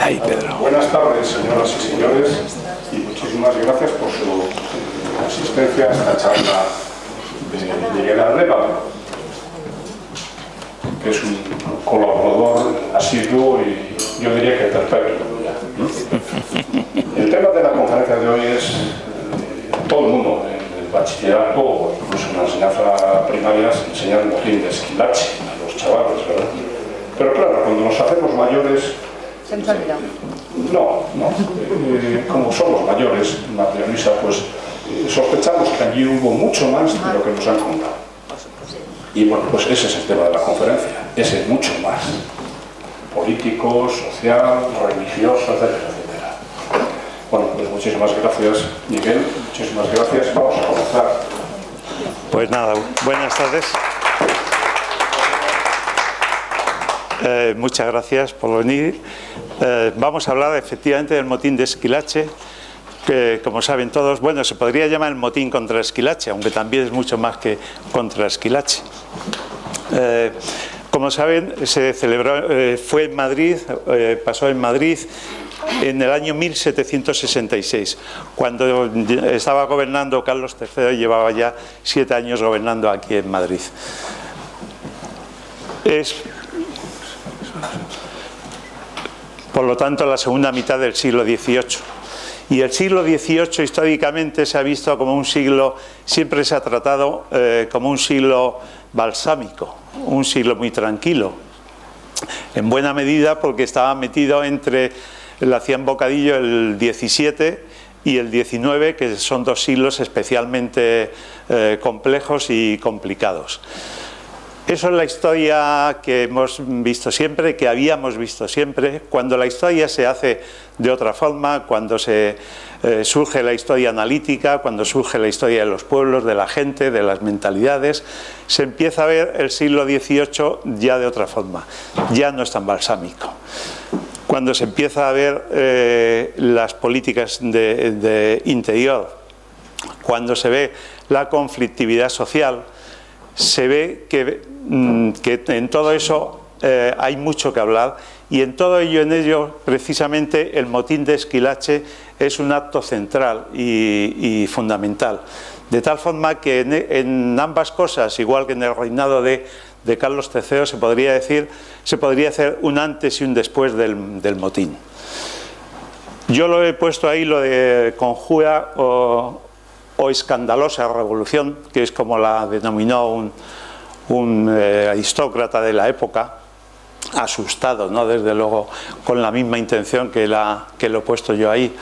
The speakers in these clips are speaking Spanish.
Ahí, Pedro. Buenas tardes, señoras y señores, y muchísimas gracias por su asistencia a esta charla de Miguel Arreba, que es un colaborador asiduo y yo diría que perfecto. El tema de la conferencia de hoy es todo el mundo en el bachillerato o incluso en la enseñanza primaria se enseña el motín de Esquilache a los chavales, ¿verdad? Pero claro, cuando nos hacemos mayores... Se nos ha olvidado. No. Como somos mayores, María Luisa, pues sospechamos que allí hubo mucho más de lo que nos han contado. Y bueno, pues ese es el tema de la conferencia, ese mucho más. Político, social, religioso, etcétera, etcétera. Bueno, pues muchísimas gracias, Miguel, muchísimas gracias. Vamos a comenzar. Pues nada, buenas tardes. Muchas gracias por venir. Vamos a hablar efectivamente del motín de Esquilache, que como saben todos, bueno, se podría llamar el motín contra Esquilache, aunque también es mucho más que contra Esquilache. Como saben, se celebró, fue en Madrid, pasó en Madrid en el año 1766, cuando estaba gobernando Carlos III, llevaba ya 7 años gobernando aquí en Madrid. Por lo tanto, la segunda mitad del siglo XVIII. Y el siglo XVIII históricamente se ha visto como un siglo, siempre se ha tratado como un siglo balsámico, un siglo muy tranquilo. En buena medida porque estaba metido entre, le hacían bocadillo el XVII y el XIX, que son 2 siglos especialmente complejos y complicados. Eso es la historia que hemos visto siempre, que habíamos visto siempre. Cuando la historia se hace de otra forma, cuando surge la historia analítica, cuando surge la historia de los pueblos, de la gente, de las mentalidades, se empieza a ver el siglo XVIII ya de otra forma, ya no es tan balsámico. Cuando se empieza a ver las políticas de interior, cuando se ve la conflictividad social, se ve que en todo eso hay mucho que hablar, y en todo ello, precisamente el motín de Esquilache es un acto central y fundamental, de tal forma que en ambas cosas, igual que en el reinado de Carlos III, se podría hacer un antes y un después del motín. Yo lo he puesto ahí, lo de conjura o escandalosa revolución, que es como la denominó un aristócrata de la época, asustado, ¿no? Desde luego con la misma intención que lo he puesto yo ahí.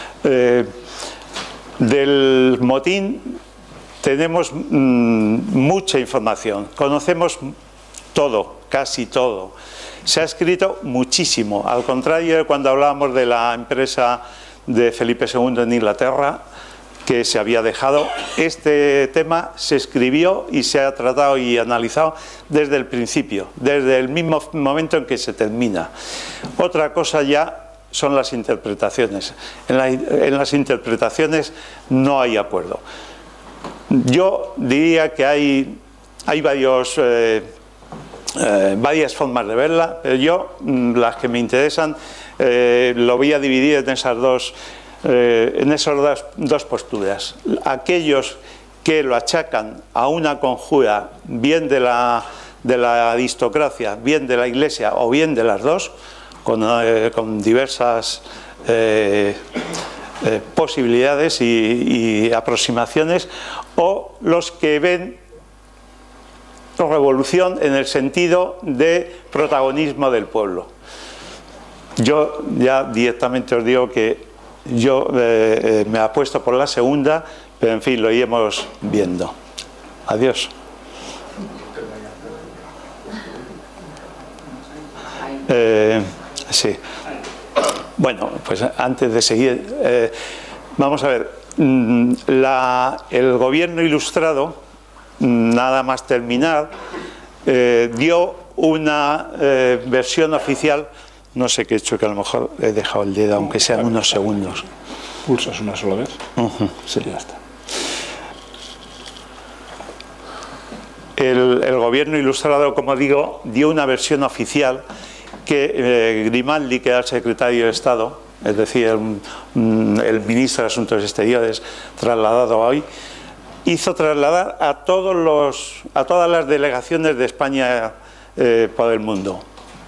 Del motín tenemos mucha información, conocemos todo, casi todo. Se ha escrito muchísimo, al contrario de cuando hablábamos de la empresa de Felipe II en Inglaterra, que se había dejado. Este tema se escribió y se ha tratado y analizado desde el principio, desde el mismo momento en que se termina. Otra cosa ya son las interpretaciones. En las interpretaciones no hay acuerdo. Yo diría que hay varias formas de verla, pero yo, las que me interesan, lo voy a dividir en esas dos posturas. Aquellos que lo achacan a una conjura, bien de la aristocracia, bien de la Iglesia o bien de las dos, con diversas posibilidades y aproximaciones, o los que ven revolución en el sentido de protagonismo del pueblo. Yo ya directamente os digo que yo me apuesto por la segunda, pero en fin, lo iremos viendo. Adiós. Sí. Bueno, pues antes de seguir, vamos a ver. El gobierno ilustrado, nada más terminar, dio una versión oficial. No sé qué he hecho, que a lo mejor he dejado el dedo, aunque sean unos segundos. ¿Pulsas una sola vez? Sí, ya está. El gobierno ilustrado, como digo, dio una versión oficial que Grimaldi, que era el secretario de Estado, es decir, el ministro de Asuntos Exteriores trasladado hoy, hizo trasladar a todas las delegaciones de España por el mundo,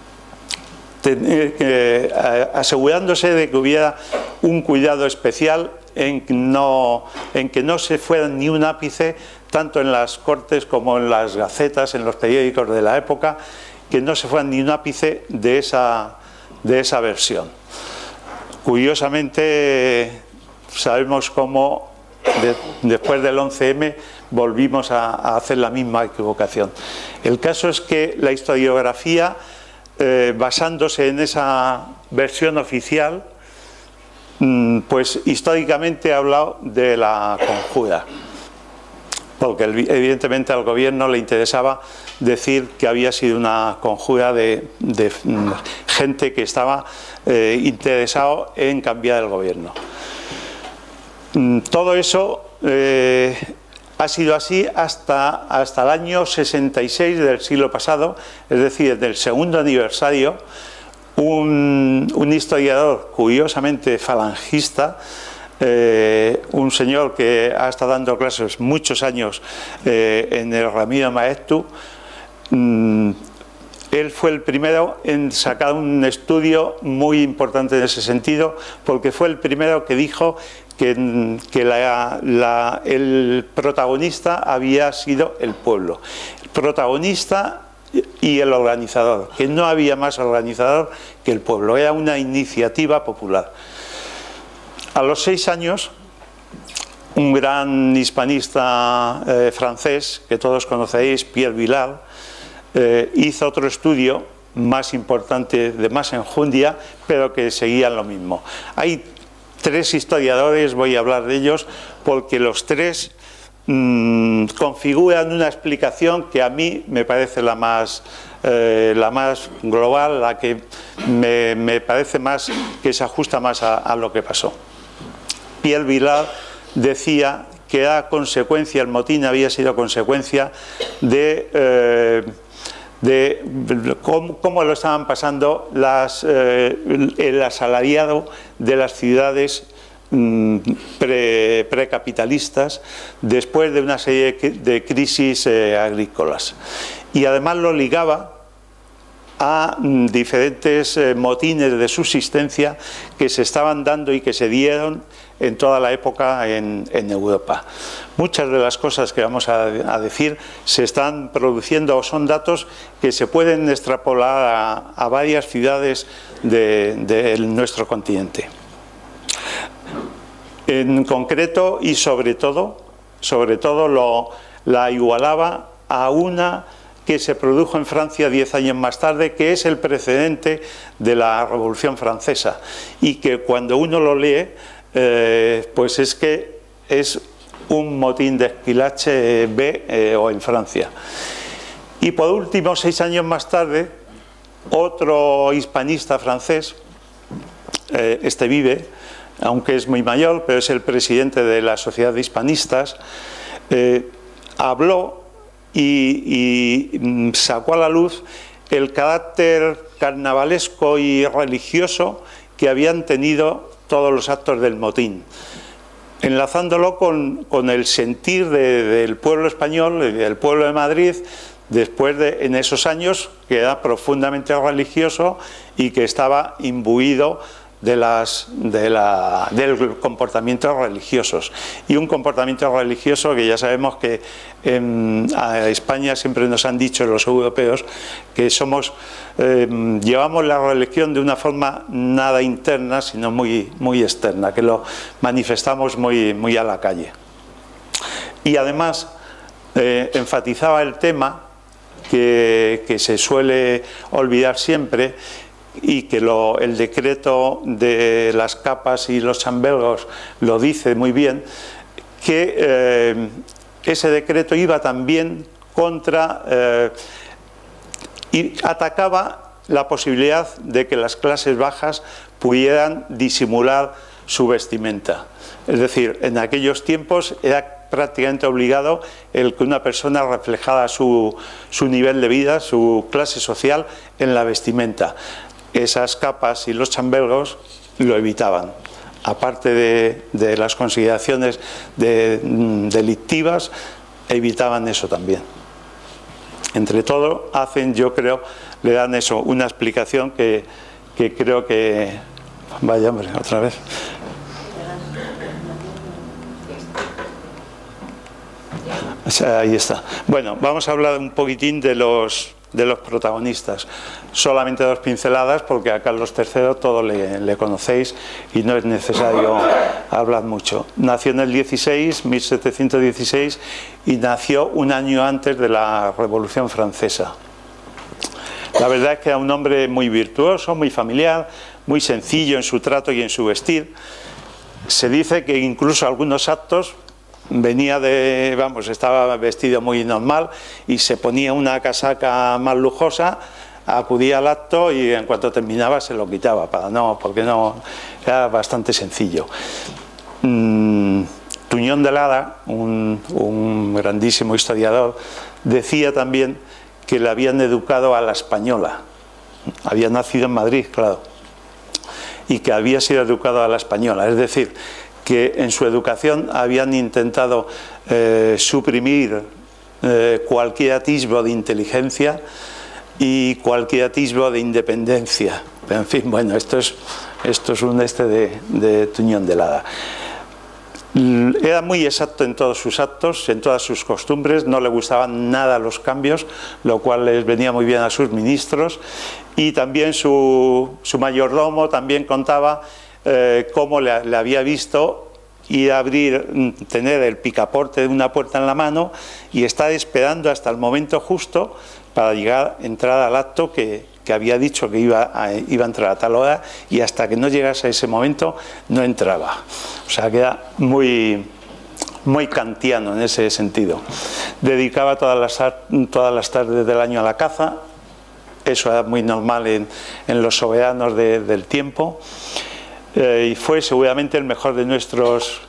asegurándose de que hubiera un cuidado especial en que no se fuera ni un ápice, tanto en las Cortes como en las gacetas, en los periódicos de la época, que no se fuera ni un ápice de esa versión. Curiosamente, sabemos cómo después del 11M volvimos a hacer la misma equivocación. El caso es que la historiografía, basándose en esa versión oficial, pues históricamente ha hablado de la conjura, porque evidentemente al gobierno le interesaba decir que había sido una conjura de gente que estaba interesado en cambiar el gobierno. Todo eso ha sido así hasta el año 66 del siglo pasado, es decir, del segundo aniversario. Un historiador curiosamente falangista, un señor que ha estado dando clases muchos años en el Ramiro Maeztu, él fue el primero en sacar un estudio muy importante en ese sentido, porque fue el primero que dijo que el protagonista había sido el pueblo. El protagonista y el organizador, que no había más organizador que el pueblo, era una iniciativa popular. A los 6 años, un gran hispanista francés, que todos conocéis, Pierre Vilar, hizo otro estudio más importante, de más enjundia, pero que seguían lo mismo. Hay 3 historiadores, voy a hablar de ellos, porque los 3 configuran una explicación que a mí me parece la más global, la que me parece más que se ajusta más a lo que pasó. Pierre Vilar decía que era consecuencia, el motín había sido consecuencia de cómo lo estaban pasando el asalariado de las ciudades precapitalistas después de una serie de crisis agrícolas, y además lo ligaba a diferentes motines de subsistencia que se estaban dando y que se dieron en toda la época en Europa. Muchas de las cosas que vamos a decir se están produciendo o son datos que se pueden extrapolar a varias ciudades de nuestro continente. En concreto y sobre todo la igualaba a una que se produjo en Francia 10 años más tarde, que es el precedente de la Revolución Francesa, y que cuando uno lo lee, pues es que es un motín de Esquilache B o en Francia. Y por último, 6 años más tarde, otro hispanista francés, este vive, aunque es muy mayor, pero es el presidente de la Sociedad de Hispanistas, habló y sacó a la luz el carácter carnavalesco y religioso que habían tenido todos los actos del motín, enlazándolo con el sentir del pueblo español y del pueblo de Madrid después en esos años, que era profundamente religioso y que estaba imbuido del comportamiento religiosos, y un comportamiento religioso que ya sabemos que a España siempre nos han dicho los europeos que llevamos la religión de una forma nada interna sino muy externa, que lo manifestamos muy a la calle. Y además enfatizaba el tema que se suele olvidar siempre, y que el decreto de las capas y los chambelgos lo dice muy bien, que ese decreto iba también contra y atacaba la posibilidad de que las clases bajas pudieran disimular su vestimenta. Es decir, en aquellos tiempos era prácticamente obligado el que una persona reflejara su nivel de vida, su clase social en la vestimenta. esas capas y los chambelgos lo evitaban. Aparte de las consideraciones delictivas, evitaban eso también. Entre todo, hacen, yo creo, le dan eso, una explicación que creo que... Vaya, hombre, otra vez. O sea, ahí está. Bueno, vamos a hablar un poquitín de los protagonistas. Solamente dos pinceladas, porque a Carlos III todo le conocéis y no es necesario hablar mucho. Nació en el 1716, y nació un año antes de la Revolución Francesa. La verdad es que era un hombre muy virtuoso, muy familiar, muy sencillo en su trato y en su vestir. Se dice que incluso algunos actos venía de, vamos, estaba vestido muy normal y se ponía una casaca más lujosa, acudía al acto y en cuanto terminaba se lo quitaba, porque no, era bastante sencillo. Tuñón de Lara, un grandísimo historiador, decía también que le habían educado a la española. Había nacido en Madrid, claro, y que había sido educado a la española, es decir, que en su educación habían intentado suprimir cualquier atisbo de inteligencia y cualquier atisbo de independencia. En fin, bueno, esto es un de Tuñón de Lara. Era muy exacto en todos sus actos, en todas sus costumbres, no le gustaban nada los cambios, lo cual les venía muy bien a sus ministros, y también su mayordomo también contaba cómo le había visto ir a abrir, tener el picaporte de una puerta en la mano y estar esperando hasta el momento justo para entrar al acto que había dicho que iba a entrar a tal hora, y hasta que no llegase a ese momento no entraba. O sea, que era muy kantiano en ese sentido. Dedicaba todas las tardes del año a la caza. Eso era muy normal en los soberanos del tiempo. Y fue seguramente el mejor de nuestros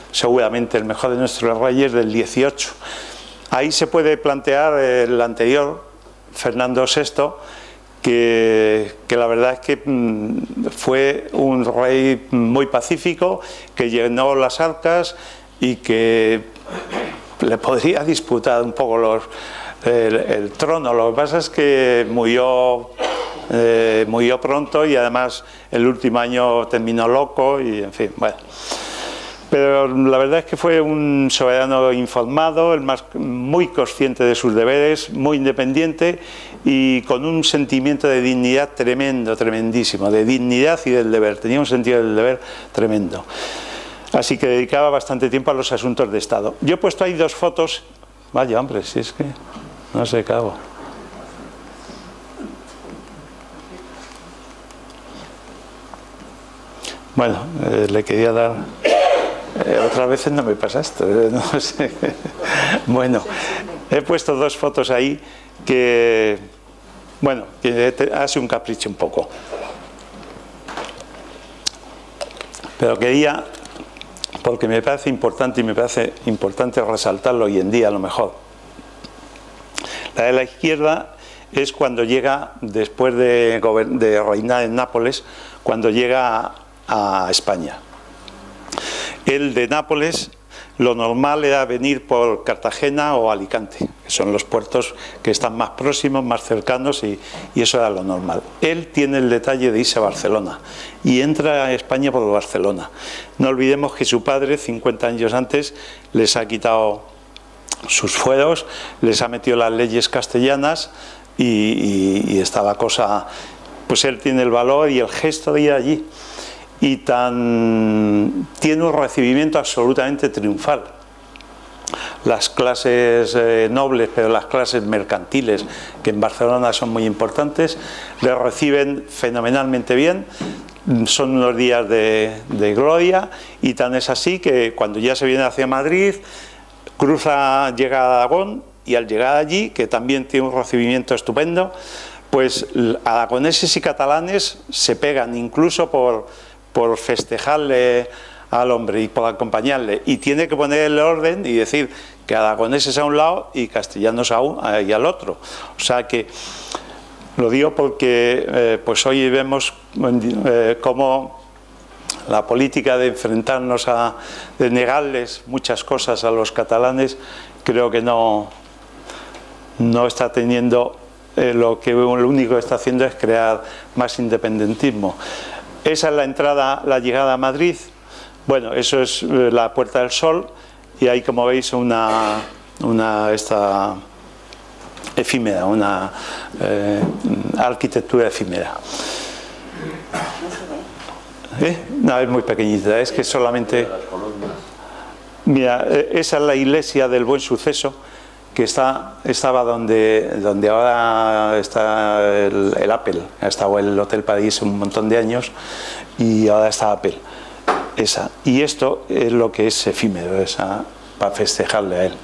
reyes del 18. Ahí se puede plantear el anterior, Fernando VI, que la verdad es que fue un rey muy pacífico, que llenó las arcas y que le podría disputar un poco el trono. Lo que pasa es que murió pronto, y además el último año terminó loco y en fin, bueno. Pero la verdad es que fue un soberano informado, muy consciente de sus deberes, muy independiente y con un sentimiento de dignidad tremendo, tremendísimo, de dignidad y del deber. Tenía un sentido del deber tremendo. Así que dedicaba bastante tiempo a los asuntos de Estado. Yo he puesto ahí dos fotos. Vaya, hombre, si es que no sé qué hago. Bueno, le quería dar... otras veces no me pasa esto, no sé. Bueno, he puesto dos fotos ahí que, bueno, que hace un capricho un poco. Pero quería, porque me parece importante y me parece importante resaltarlo hoy en día a lo mejor. La de la izquierda es cuando llega, después de reinar en Nápoles, cuando llega a España. El de Nápoles, lo normal era venir por Cartagena o Alicante, que son los puertos que están más próximos, más cercanos, y eso era lo normal. Él tiene el detalle de irse a Barcelona y entra a España por Barcelona. No olvidemos que su padre, 50 años antes, les ha quitado sus fueros, les ha metido las leyes castellanas y está la cosa... Pues él tiene el valor y el gesto de ir allí. Y tiene un recibimiento absolutamente triunfal. Las clases nobles, pero las clases mercantiles, que en Barcelona son muy importantes, le reciben fenomenalmente bien. Son unos días de gloria, y tan es así que cuando ya se viene hacia Madrid, llega a Aragón, y al llegar allí, que también tiene un recibimiento estupendo, pues aragoneses y catalanes se pegan incluso por festejarle al hombre y por acompañarle, y tiene que poner el orden y decir que aragoneses a un lado y castellanos y al otro. O sea que Lo digo porque pues hoy vemos cómo la política de enfrentarnos de negarles muchas cosas a los catalanes, creo que no está teniendo, lo único que está haciendo es crear más independentismo. Esa es la entrada, la llegada a Madrid. Bueno, eso es la Puerta del Sol, y hay, como veis, esta efímera, una arquitectura efímera. No, es muy pequeñita, es que solamente... Mira, esa es la iglesia del Buen Suceso, que estaba donde ahora está el Apple. Ha estado el Hotel París un montón de años y ahora está Apple. Esa. Y esto es lo que es efímero, para festejarle a él.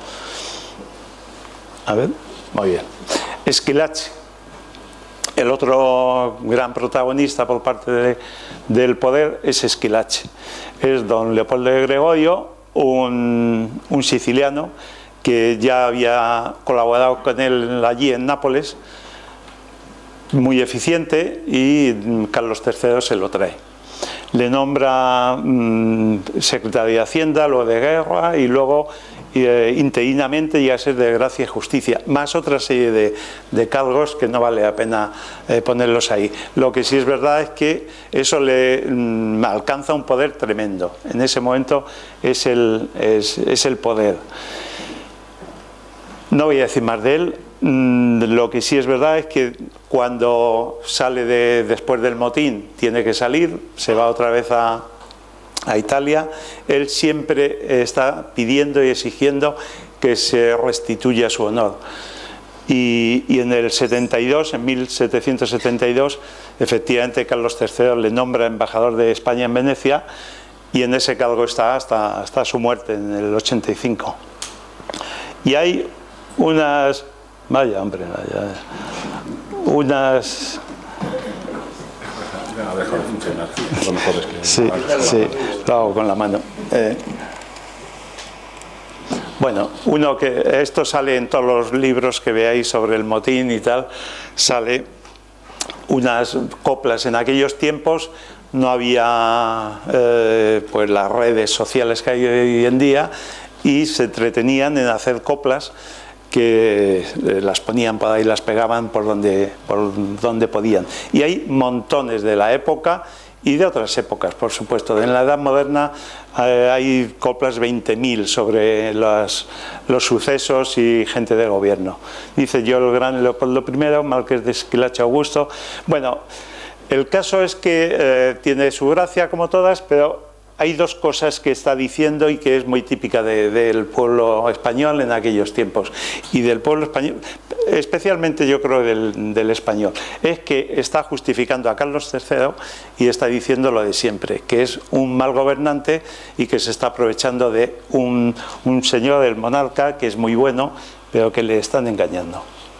A ver, muy bien. Esquilache, el otro gran protagonista por parte del poder, es Esquilache. Es don Leopoldo de Gregorio, un siciliano que ya había colaborado con él allí en Nápoles, muy eficiente, y Carlos III se lo trae. Le nombra secretario de Hacienda, luego de Guerra, y luego interinamente llega a ser de Gracia y Justicia, más otra serie de cargos que no vale la pena ponerlos ahí. Lo que sí es verdad es que eso le alcanza un poder tremendo. En ese momento es el poder. No voy a decir más de él. Lo que sí es verdad es que cuando sale después del motín, tiene que salir, se va otra vez a Italia. Él siempre está pidiendo y exigiendo que se restituya su honor. Y en el 72, en 1772, efectivamente Carlos III le nombra embajador de España en Venecia, y en ese cargo está hasta su muerte en el 85. Y hay unas... Vaya, hombre, vaya. Unas... Sí, lo hago con la mano. Bueno, esto sale en todos los libros que veáis sobre el motín y tal, sale unas coplas. En aquellos tiempos no había pues las redes sociales que hay hoy en día, y se entretenían en hacer coplas que las ponían por ahí, las pegaban por donde podían. Y hay montones de la época y de otras épocas, por supuesto. En la Edad Moderna hay coplas 20.000 sobre los sucesos y gente de gobierno. Dice: yo, el gran Leopoldo I, marqués de Esquilache Augusto. Bueno, el caso es que tiene su gracia como todas, pero hay dos cosas que está diciendo y que es muy típica del pueblo español en aquellos tiempos, y del pueblo español, especialmente yo creo del español, es que está justificando a Carlos III y está diciendo lo de siempre, que es un mal gobernante y que se está aprovechando de un señor, del monarca, que es muy bueno, pero que le están engañando.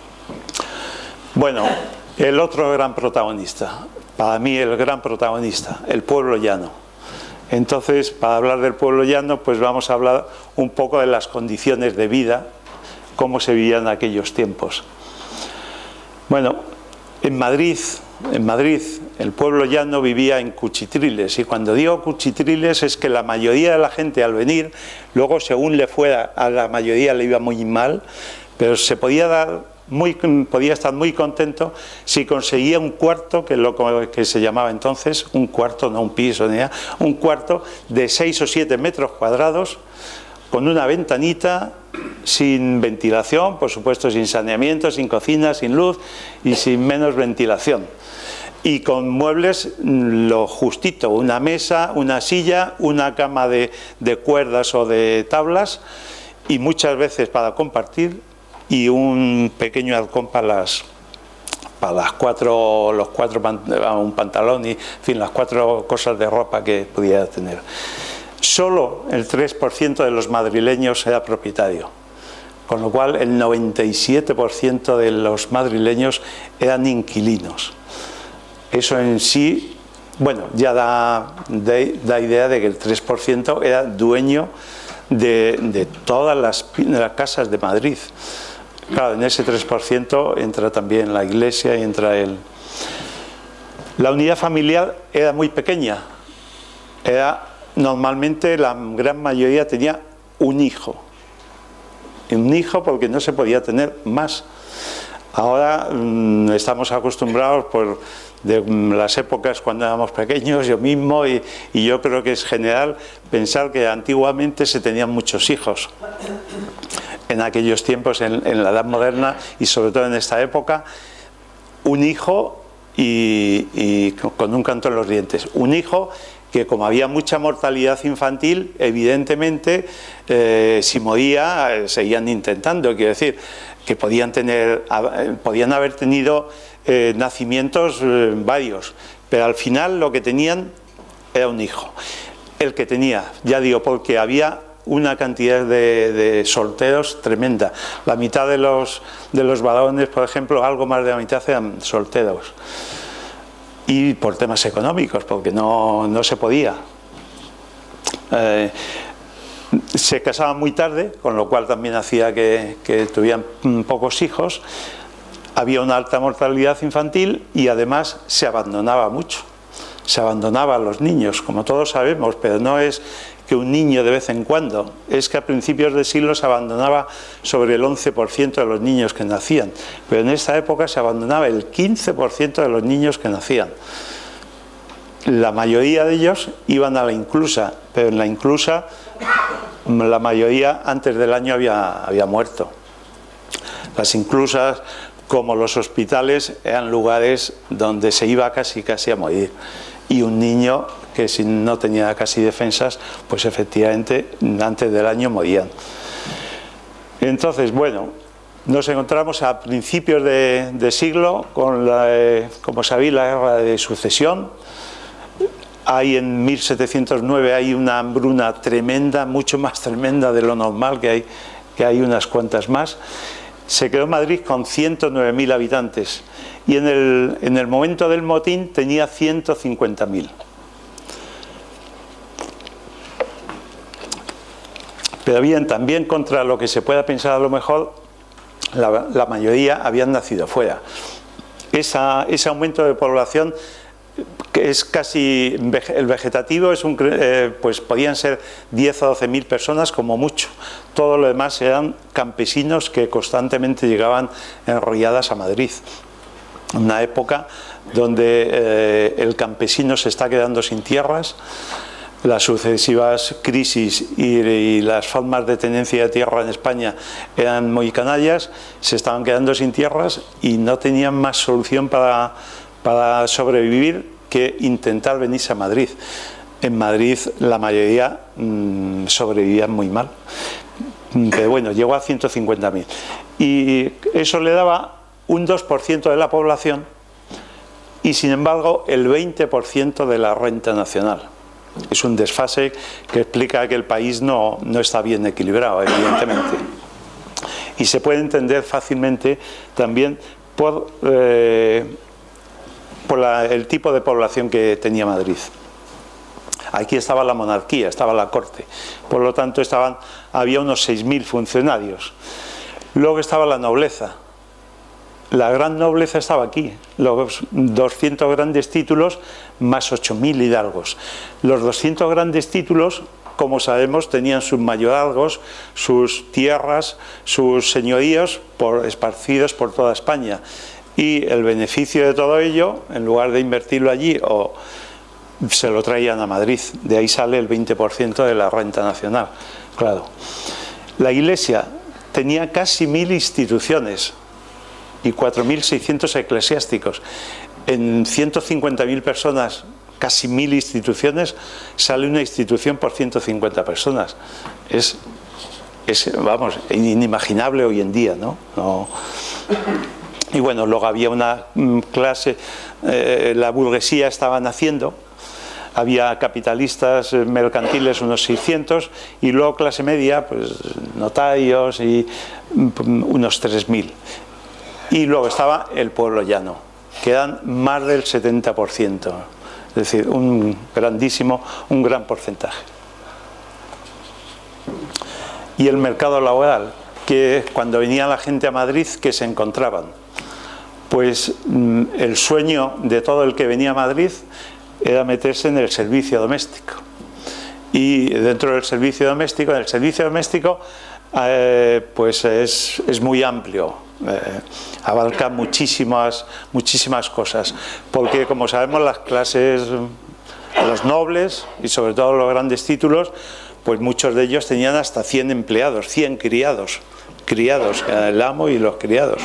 Bueno, el otro gran protagonista, para mí el gran protagonista, el pueblo llano. Entonces, para hablar del pueblo llano, pues vamos a hablar un poco de las condiciones de vida, cómo se vivían en aquellos tiempos. Bueno, en Madrid, el pueblo llano vivía en cuchitriles, y cuando digo cuchitriles es que la mayoría de la gente al venir, luego según le fuera, a la mayoría le iba muy mal, pero se podía estar muy contento si conseguía un cuarto, que es lo que se llamaba entonces, un cuarto, no un piso, ni nada, un cuarto de 6 o 7 metros cuadrados, con una ventanita, sin ventilación, por supuesto sin saneamiento, sin cocina, sin luz y sin menos ventilación. Y con muebles lo justito, una mesa, una silla, una cama de cuerdas o de tablas, y muchas veces para compartir, y un pequeño halcón para un pantalón y, en fin, las 4 cosas de ropa que pudiera tener. Solo el 3% de los madrileños era propietario, con lo cual el 97% de los madrileños eran inquilinos. Eso en sí, bueno, ya da idea de que el 3% era dueño de todas las casas de Madrid. Claro, en ese 3% entra también la iglesia y entra el... La unidad familiar era muy pequeña. Normalmente la gran mayoría tenía un hijo. Un hijo porque no se podía tener más. Ahora estamos acostumbrados de las épocas cuando éramos pequeños, yo mismo, y yo creo que es general pensar que antiguamente se tenían muchos hijos. En aquellos tiempos, en la Edad Moderna y sobre todo en esta época, un hijo y con un canto en los dientes. Un hijo que, como había mucha mortalidad infantil, evidentemente si moría seguían intentando, quiero decir, que podían haber tenido nacimientos varios, pero al final lo que tenían era un hijo. El que tenía, ya digo, porque había una cantidad de solteros tremenda. La mitad de los varones, por ejemplo, algo más de la mitad eran solteros. Y por temas económicos, porque no se podía. Se casaban muy tarde, con lo cual también hacía que tuvieran pocos hijos. Había una alta mortalidad infantil y además se abandonaba mucho. Se abandonaba a los niños, como todos sabemos, pero no es que un niño de vez en cuando, es que a principios de siglo se abandonaba sobre el 11% de los niños que nacían, pero en esta época se abandonaba el 15% de los niños que nacían. La mayoría de ellos iban a la inclusa, pero en la inclusa la mayoría antes del año había muerto. Las inclusas, como los hospitales, eran lugares donde se iba casi a morir. Y un niño que si no tenía casi defensas, pues efectivamente antes del año morían. Entonces, bueno, nos encontramos a principios de siglo con, como sabéis, la guerra de sucesión. Hay en 1709 hay una hambruna tremenda, mucho más tremenda de lo normal, que hay unas cuantas más. Se quedó Madrid con 109.000 habitantes y en el momento del motín tenía 150.000. Pero bien, también contra lo que se pueda pensar a lo mejor, la mayoría habían nacido fuera. Ese aumento de población, que es casi el vegetativo, pues podían ser 10 o 12.000 personas como mucho. Todo lo demás eran campesinos que constantemente llegaban enrolladas a Madrid. Una época donde el campesino se está quedando sin tierras. Las sucesivas crisis y las formas de tenencia de tierra en España eran muy canallas, se estaban quedando sin tierras y no tenían más solución para sobrevivir que intentar venirse a Madrid. En Madrid la mayoría sobrevivían muy mal, pero bueno, llegó a 150.000 y eso le daba un 2% de la población y sin embargo el 20% de la renta nacional. Es un desfase que explica que el país no está bien equilibrado, evidentemente, y se puede entender fácilmente también por el tipo de población que tenía Madrid. Aquí estaba la monarquía, estaba la corte, por lo tanto había unos 6.000 funcionarios. Luego estaba la nobleza. La gran nobleza estaba aquí, los 200 grandes títulos más 8.000 hidalgos. Los 200 grandes títulos, como sabemos, tenían sus mayorazgos, sus tierras, sus señoríos esparcidos por toda España. Y el beneficio de todo ello, en lugar de invertirlo allí, se lo traían a Madrid. De ahí sale el 20% de la renta nacional. Claro. La Iglesia tenía casi 1.000 instituciones y 4.600 eclesiásticos. En 150.000 personas, casi 1.000 instituciones, sale una institución por 150 personas. Es vamos, inimaginable hoy en día, ¿no? Y bueno, luego había una clase, la burguesía estaba naciendo, había capitalistas mercantiles unos 600 y luego clase media, pues notarios y unos 3.000. Y luego estaba el pueblo llano, que eran más del 70%, es decir, un gran porcentaje. Y el mercado laboral, que cuando venía la gente a Madrid, ¿qué se encontraban? Pues el sueño de todo el que venía a Madrid era meterse en el servicio doméstico. Y dentro del servicio doméstico, pues es muy amplio, abarca muchísimas cosas, porque como sabemos las clases, los nobles y sobre todo los grandes títulos, pues muchos de ellos tenían hasta 100 empleados, 100 criados, el amo y los criados.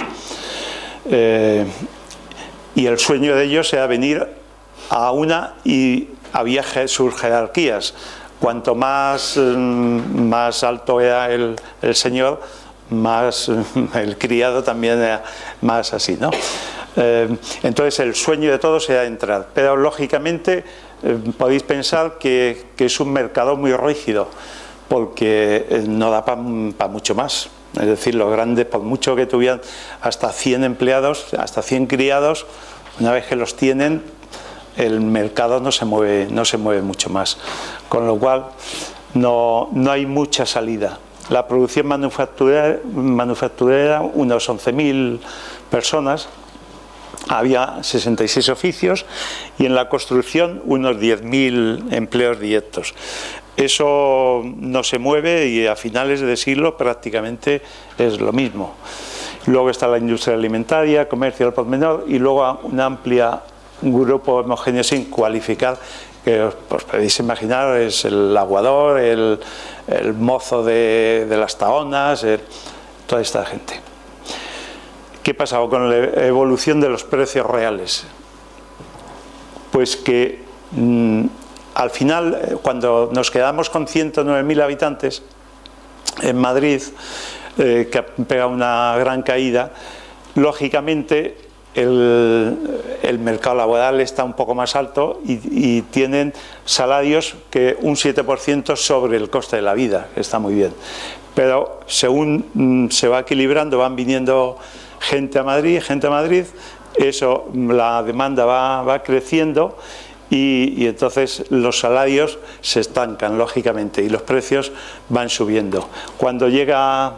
Y el sueño de ellos era venir a una, y había sus jerarquías. Cuanto más alto era el señor, más el criado también era más así, ¿no? Entonces el sueño de todos era entrar, pero lógicamente podéis pensar que es un mercado muy rígido, porque no da para mucho más. Es decir, los grandes, por mucho que tuvieran hasta 100 empleados, hasta 100 criados, una vez que los tienen, el mercado no se mueve mucho más, con lo cual no hay mucha salida. La producción manufacturera, unos 11.000 personas, había 66 oficios, y en la construcción unos 10.000 empleos directos. Eso no se mueve, y a finales de siglo prácticamente es lo mismo. Luego está la industria alimentaria, comercio al por menor, y luego un amplio grupo homogéneo sin cualificar, que os podéis imaginar, es el aguador, el mozo de las tahonas, toda esta gente. ¿Qué pasaba con la evolución de los precios reales? Pues que al final, cuando nos quedamos con 109.000 habitantes en Madrid, que pega una gran caída, lógicamente el mercado laboral está un poco más alto, y tienen salarios que un 7% sobre el coste de la vida, que está muy bien. Pero según se va equilibrando, van viniendo gente a Madrid, eso, la demanda va creciendo, y entonces los salarios se estancan, lógicamente, y los precios van subiendo. Cuando llega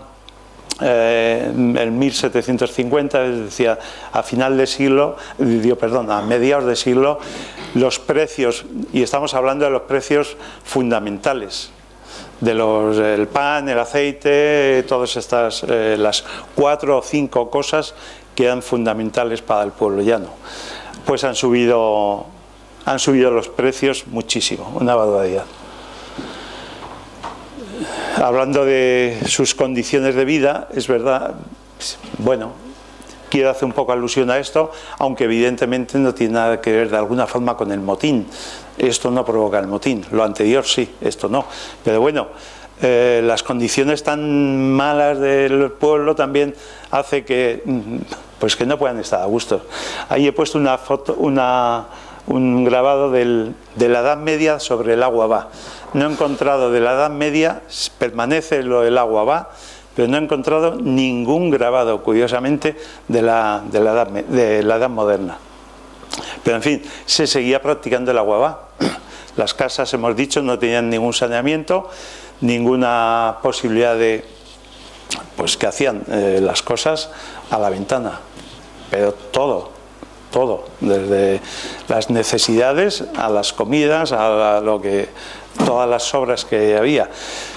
el 1750, es decir, a mediados de siglo, los precios, y estamos hablando de los precios fundamentales, del pan, el aceite, todas estas, las 4 o 5 cosas que eran fundamentales para el pueblo llano, pues han subido los precios muchísimo, una barbaridad. Hablando de sus condiciones de vida, es verdad, bueno, quiero hacer un poco alusión a esto, aunque evidentemente no tiene nada que ver de alguna forma con el motín. Esto no provoca el motín, lo anterior sí, esto no. Pero bueno, las condiciones tan malas del pueblo también hace que, pues que no puedan estar a gusto. Ahí he puesto una foto, un grabado de la Edad Media sobre el agua va. No he encontrado de la Edad Media, permanece lo del agua va, pero no he encontrado ningún grabado, curiosamente, de la Edad Moderna. Pero en fin, se seguía practicando el agua va. Las casas, hemos dicho, no tenían ningún saneamiento, ninguna posibilidad de, pues que hacían las cosas a la ventana, pero todo, desde las necesidades a las comidas, a todas las obras que había.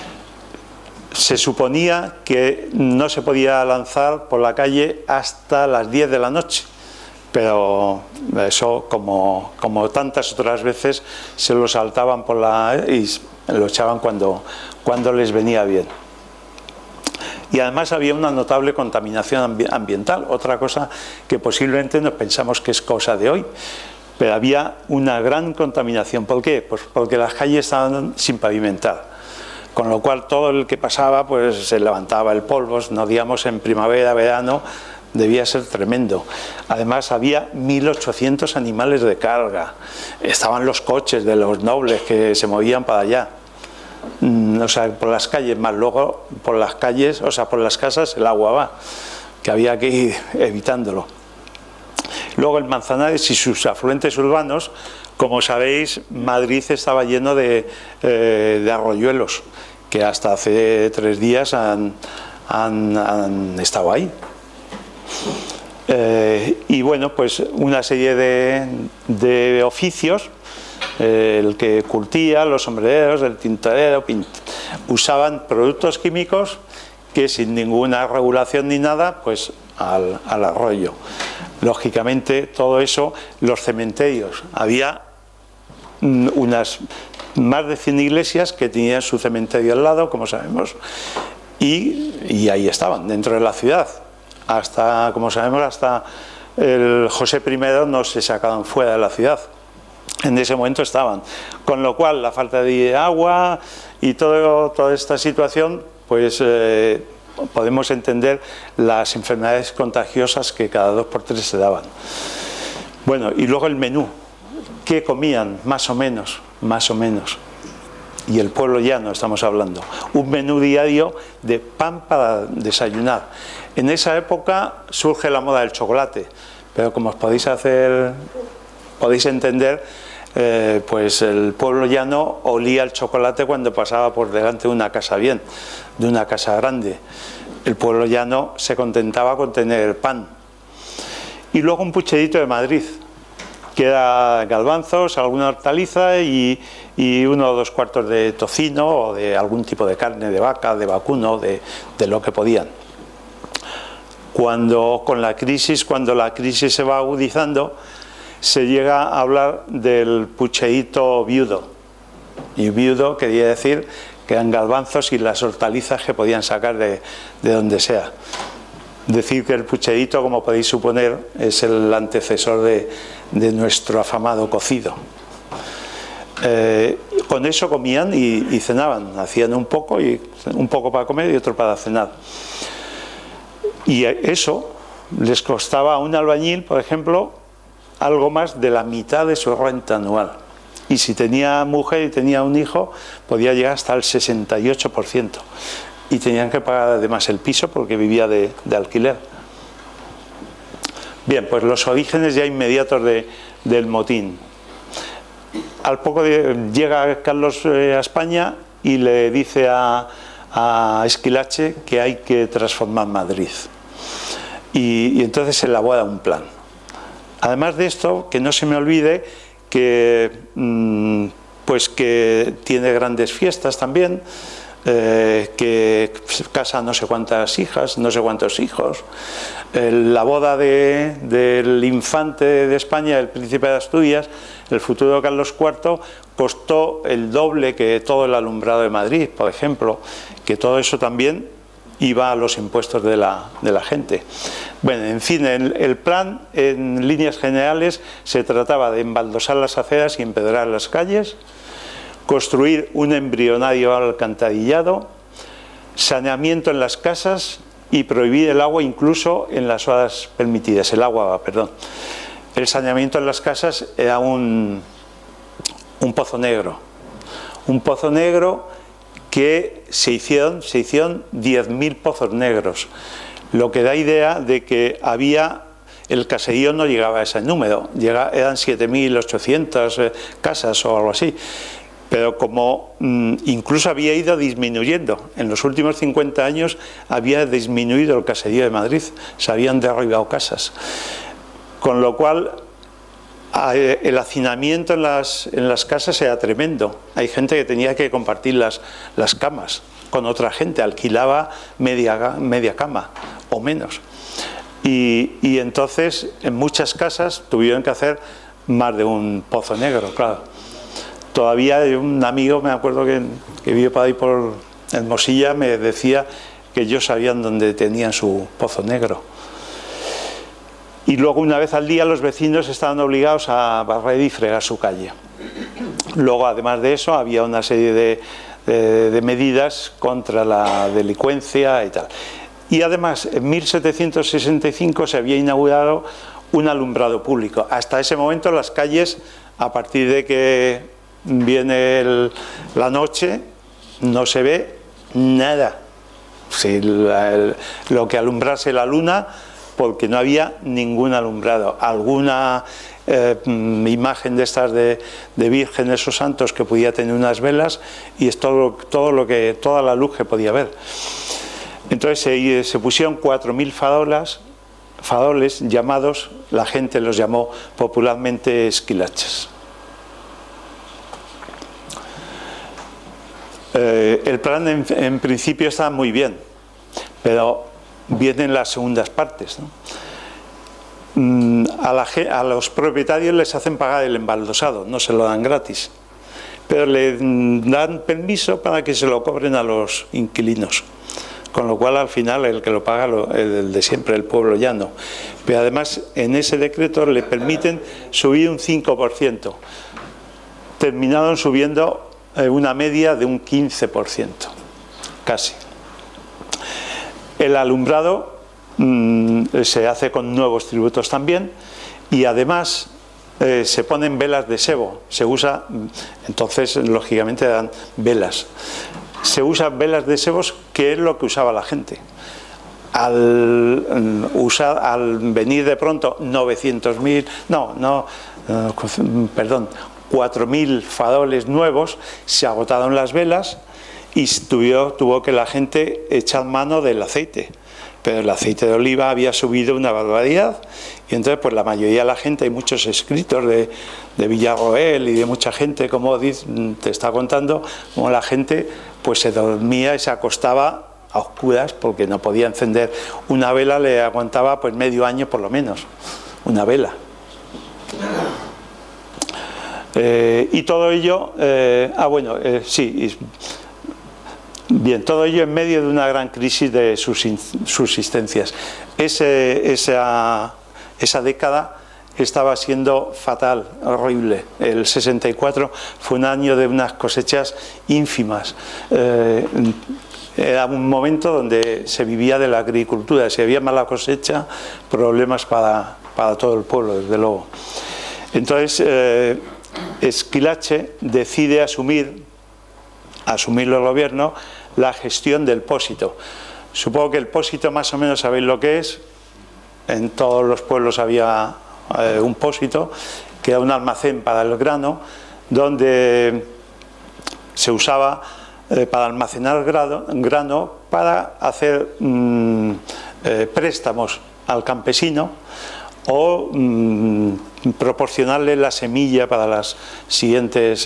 Se suponía que no se podía lanzar por la calle hasta las 10 de la noche, pero eso, como tantas otras veces, se lo saltaban y lo echaban cuando les venía bien. Y además había una notable contaminación ambiental, otra cosa que posiblemente no pensamos que es cosa de hoy, pero había una gran contaminación. ¿Por qué? Pues porque las calles estaban sin pavimentar, con lo cual todo el que pasaba pues se levantaba el polvo, no digamos en primavera, verano, debía ser tremendo. Además había 1.800 animales de carga, estaban los coches de los nobles que se movían para allá. O sea, por las calles, más luego por las calles, o sea, por las casas el agua va, que había que ir evitándolo. Luego el Manzanares y sus afluentes urbanos, como sabéis, Madrid estaba lleno de arroyuelos, que hasta hace 3 días han han estado ahí. Y bueno, pues una serie de oficios, el que curtía, los sombrereros, el tintorero, usaban productos químicos que sin ninguna regulación ni nada, pues al arroyo. Lógicamente todo eso, los cementerios, había unas más de 100 iglesias que tenían su cementerio al lado, como sabemos, y ahí estaban, dentro de la ciudad. Hasta, como sabemos, hasta el José I no se sacaban fuera de la ciudad. En ese momento estaban. Con lo cual, la falta de agua y toda esta situación, pues podemos entender las enfermedades contagiosas que cada 2 por 3 se daban. Bueno, y luego el menú. ¿Qué comían? Más o menos. Y el pueblo llano estamos hablando. Un menú diario de pan para desayunar. En esa época surge la moda del chocolate, pero como os podéis entender, pues el pueblo llano olía el chocolate cuando pasaba por delante de una casa de una casa grande. El pueblo llano se contentaba con tener pan. Y luego un pucherito de Madrid, que era garbanzos, alguna hortaliza y 1 o 2 cuartos de tocino o de algún tipo de carne de vaca, de vacuno, de lo que podían. Cuando la crisis se va agudizando, se llega a hablar del pucheíto viudo. Y viudo quería decir que eran garbanzos y las hortalizas que podían sacar de donde sea. Decir que el pucherito, como podéis suponer, es el antecesor de nuestro afamado cocido. Con eso comían y cenaban. Hacían un poco para comer y otro para cenar. Y eso les costaba a un albañil, por ejemplo, algo más de la mitad de su renta anual. Y si tenía mujer y tenía un hijo, podía llegar hasta el 68%. Y tenían que pagar además el piso porque vivía de alquiler. Bien, pues los orígenes ya inmediatos del motín. Al poco llega Carlos a España y le dice a Esquilache que hay que transformar Madrid. Y entonces se elabora un plan. Además de esto, que no se me olvide que tiene grandes fiestas también, que casa no sé cuántas hijas, no sé cuántos hijos. La boda del infante de España, el príncipe de Asturias, el futuro Carlos IV, costó el doble que todo el alumbrado de Madrid, por ejemplo, que todo eso también iba a los impuestos de la gente. Bueno, en fin, el plan, en líneas generales, se trataba de embaldosar las aceras y empedrar las calles, construir un embrionario alcantarillado, saneamiento en las casas y prohibir el agua incluso en las horas permitidas. El saneamiento en las casas era un pozo negro. Un pozo negro que se hicieron 10.000 pozos negros, lo que da idea de que el caserío no llegaba a ese número, eran 7.800 casas o algo así, pero como incluso había ido disminuyendo, en los últimos 50 años había disminuido el caserío de Madrid, se habían derribado casas, con lo cual el hacinamiento en las casas era tremendo. Hay gente que tenía que compartir las camas con otra gente, alquilaba media cama o menos. Y entonces en muchas casas tuvieron que hacer más de un pozo negro, claro. Todavía un amigo, me acuerdo que vive por ahí por Hermosilla, me decía que ellos sabían dónde tenían su pozo negro. Y luego una vez al día los vecinos estaban obligados a barrer y fregar su calle. Luego, además de eso, había una serie de medidas contra la delincuencia y tal. Y además, en 1765 se había inaugurado un alumbrado público. Hasta ese momento las calles, a partir de que viene la noche, no se ve nada. Si lo que alumbrase la luna, porque no había ningún alumbrado. Alguna imagen de estas de vírgenes o santos que podía tener unas velas, y es toda la luz que podía haber. Entonces se pusieron 4.000 faroles llamados, la gente los llamó popularmente esquilachas. El plan en principio está muy bien, pero vienen las segundas partes, ¿no? A los propietarios les hacen pagar el embaldosado, no se lo dan gratis, pero le dan permiso para que se lo cobren a los inquilinos, con lo cual al final el que lo paga el de siempre, el pueblo llano. Pero además en ese decreto le permiten subir un 5%, terminaron subiendo una media de un 15%, casi. El alumbrado se hace con nuevos tributos también, y además se ponen velas de sebo, se usa, entonces lógicamente dan velas, se usan velas de sebos, que es lo que usaba la gente. Al venir de pronto 4.000 faroles nuevos, se agotaron las velas y tuvo que la gente echar mano del aceite, pero el aceite de oliva había subido una barbaridad, y entonces pues la mayoría de la gente, hay muchos escritos de Villarroel y de mucha gente, como te está contando, como la gente pues se dormía y se acostaba a oscuras porque no podía encender una vela, le aguantaba pues medio año por lo menos, una vela. Y todo ello, bien, todo ello en medio de una gran crisis de subsistencias. Esa década estaba siendo fatal, horrible. El 64 fue un año de unas cosechas ínfimas. Era un momento donde se vivía de la agricultura. Si había mala cosecha, problemas para todo el pueblo, desde luego. Entonces, Esquilache decide asumirlo el gobierno, la gestión del pósito. Supongo que el pósito más o menos sabéis lo que es. En todos los pueblos había un pósito, que era un almacén para el grano, donde se usaba para almacenar grano, para hacer préstamos al campesino, o proporcionarle la semilla para las siguientes.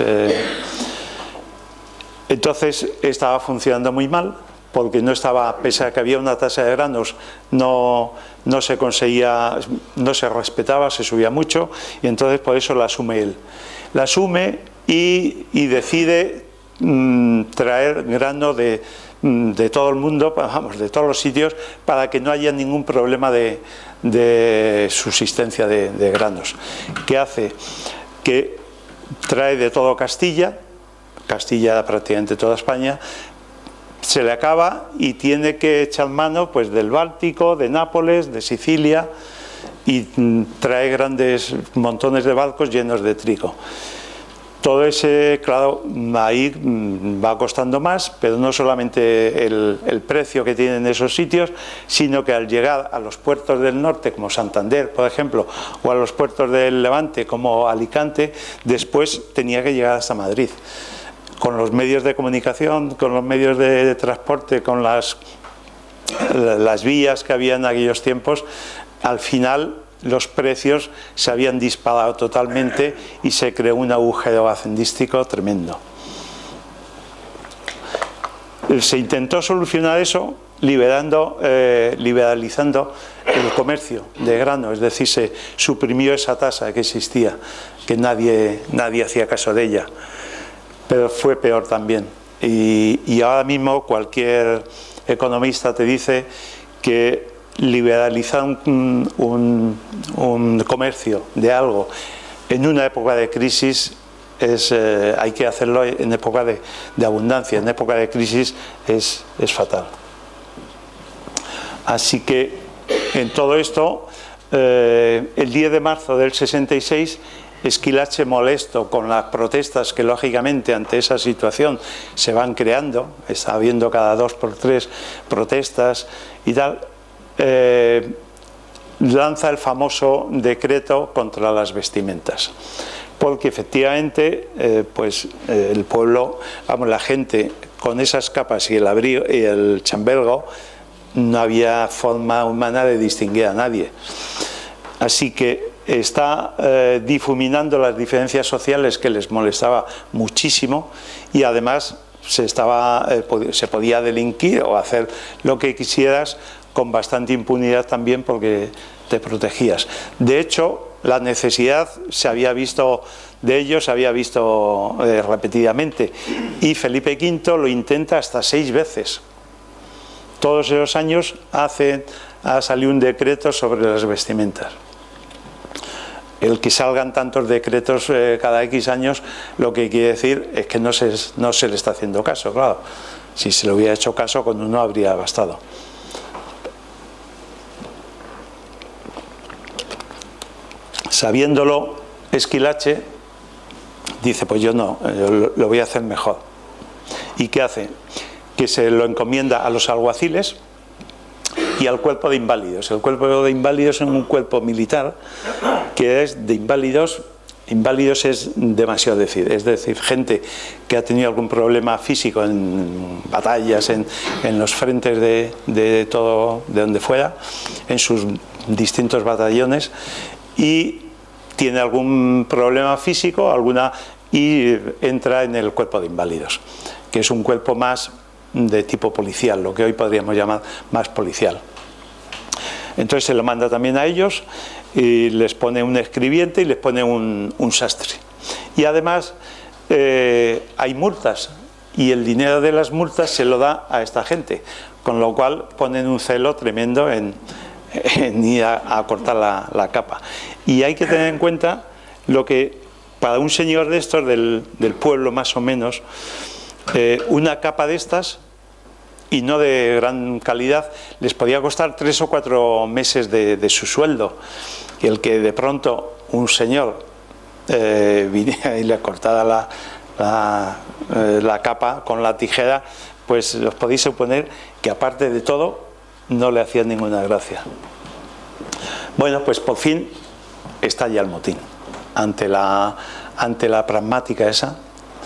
Entonces estaba funcionando muy mal, porque no estaba, pese a que había una tasa de granos, no se conseguía, no se respetaba, se subía mucho, y entonces por eso la asume él. La asume y decide traer grano de todo el mundo, vamos, de todos los sitios, para que no haya ningún problema de subsistencia de granos. ¿Qué hace? Que trae de todo Castilla prácticamente toda España, se le acaba y tiene que echar mano pues del Báltico, de Nápoles, de Sicilia, y trae grandes montones de barcos llenos de trigo. Todo ese, claro, ahí va costando más, pero no solamente el precio que tienen esos sitios, sino que al llegar a los puertos del norte, como Santander, por ejemplo, o a los puertos del Levante, como Alicante, después tenía que llegar hasta Madrid. Con los medios de comunicación, con los medios de transporte, con las vías que había en aquellos tiempos, al final los precios se habían disparado totalmente y se creó un agujero hacendístico tremendo. Se intentó solucionar eso liberalizando el comercio de grano, es decir, se suprimió esa tasa que existía, que nadie hacía caso de ella, pero fue peor también. Y ahora mismo cualquier economista te dice que liberalizar un comercio de algo en una época de crisis hay que hacerlo en época de abundancia. En época de crisis es fatal. Así que en todo esto, el 10 de marzo del 66, Esquilache, molesto con las protestas que lógicamente ante esa situación se van creando, está habiendo cada 2 por 3 protestas y tal, lanza el famoso decreto contra las vestimentas, porque efectivamente el pueblo, vamos, la gente con esas capas y el abrigo y el chambelgo no había forma humana de distinguir a nadie. Así que está difuminando las diferencias sociales que les molestaba muchísimo, y además se podía delinquir o hacer lo que quisieras con bastante impunidad también, porque te protegías. De hecho, la necesidad se había visto de ellos, se había visto repetidamente, y Felipe V lo intenta hasta 6 veces. Todos esos años ha salido un decreto sobre las vestimentas. El que salgan tantos decretos cada X años, lo que quiere decir es que no se le está haciendo caso, claro. Si se le hubiera hecho caso, con uno habría bastado. Sabiéndolo, Esquilache dice, pues yo no, yo lo voy a hacer mejor. ¿Y qué hace? Que se lo encomienda a los alguaciles y al cuerpo de inválidos. El cuerpo de inválidos es un cuerpo militar que es de inválidos. Inválidos es demasiado decir, es decir, gente que ha tenido algún problema físico en batallas, en los frentes de todo, de donde fuera, en sus distintos batallones, y tiene algún problema físico, y entra en el cuerpo de inválidos, que es un cuerpo más de tipo policial, lo que hoy podríamos llamar más policial. Entonces se lo manda también a ellos, y les pone un escribiente y les pone un sastre. Y además hay multas, y el dinero de las multas se lo da a esta gente, con lo cual ponen un celo tremendo en ir a cortar la capa. Y hay que tener en cuenta lo que para un señor de estos, del pueblo más o menos, una capa de estas, y no de gran calidad, les podía costar 3 o 4 meses de su sueldo. Y el que de pronto un señor viniera y le cortara la capa con la tijera, pues os podéis suponer que aparte de todo no le hacía ninguna gracia. Bueno, pues por fin estalla el motín ante la pragmática esa.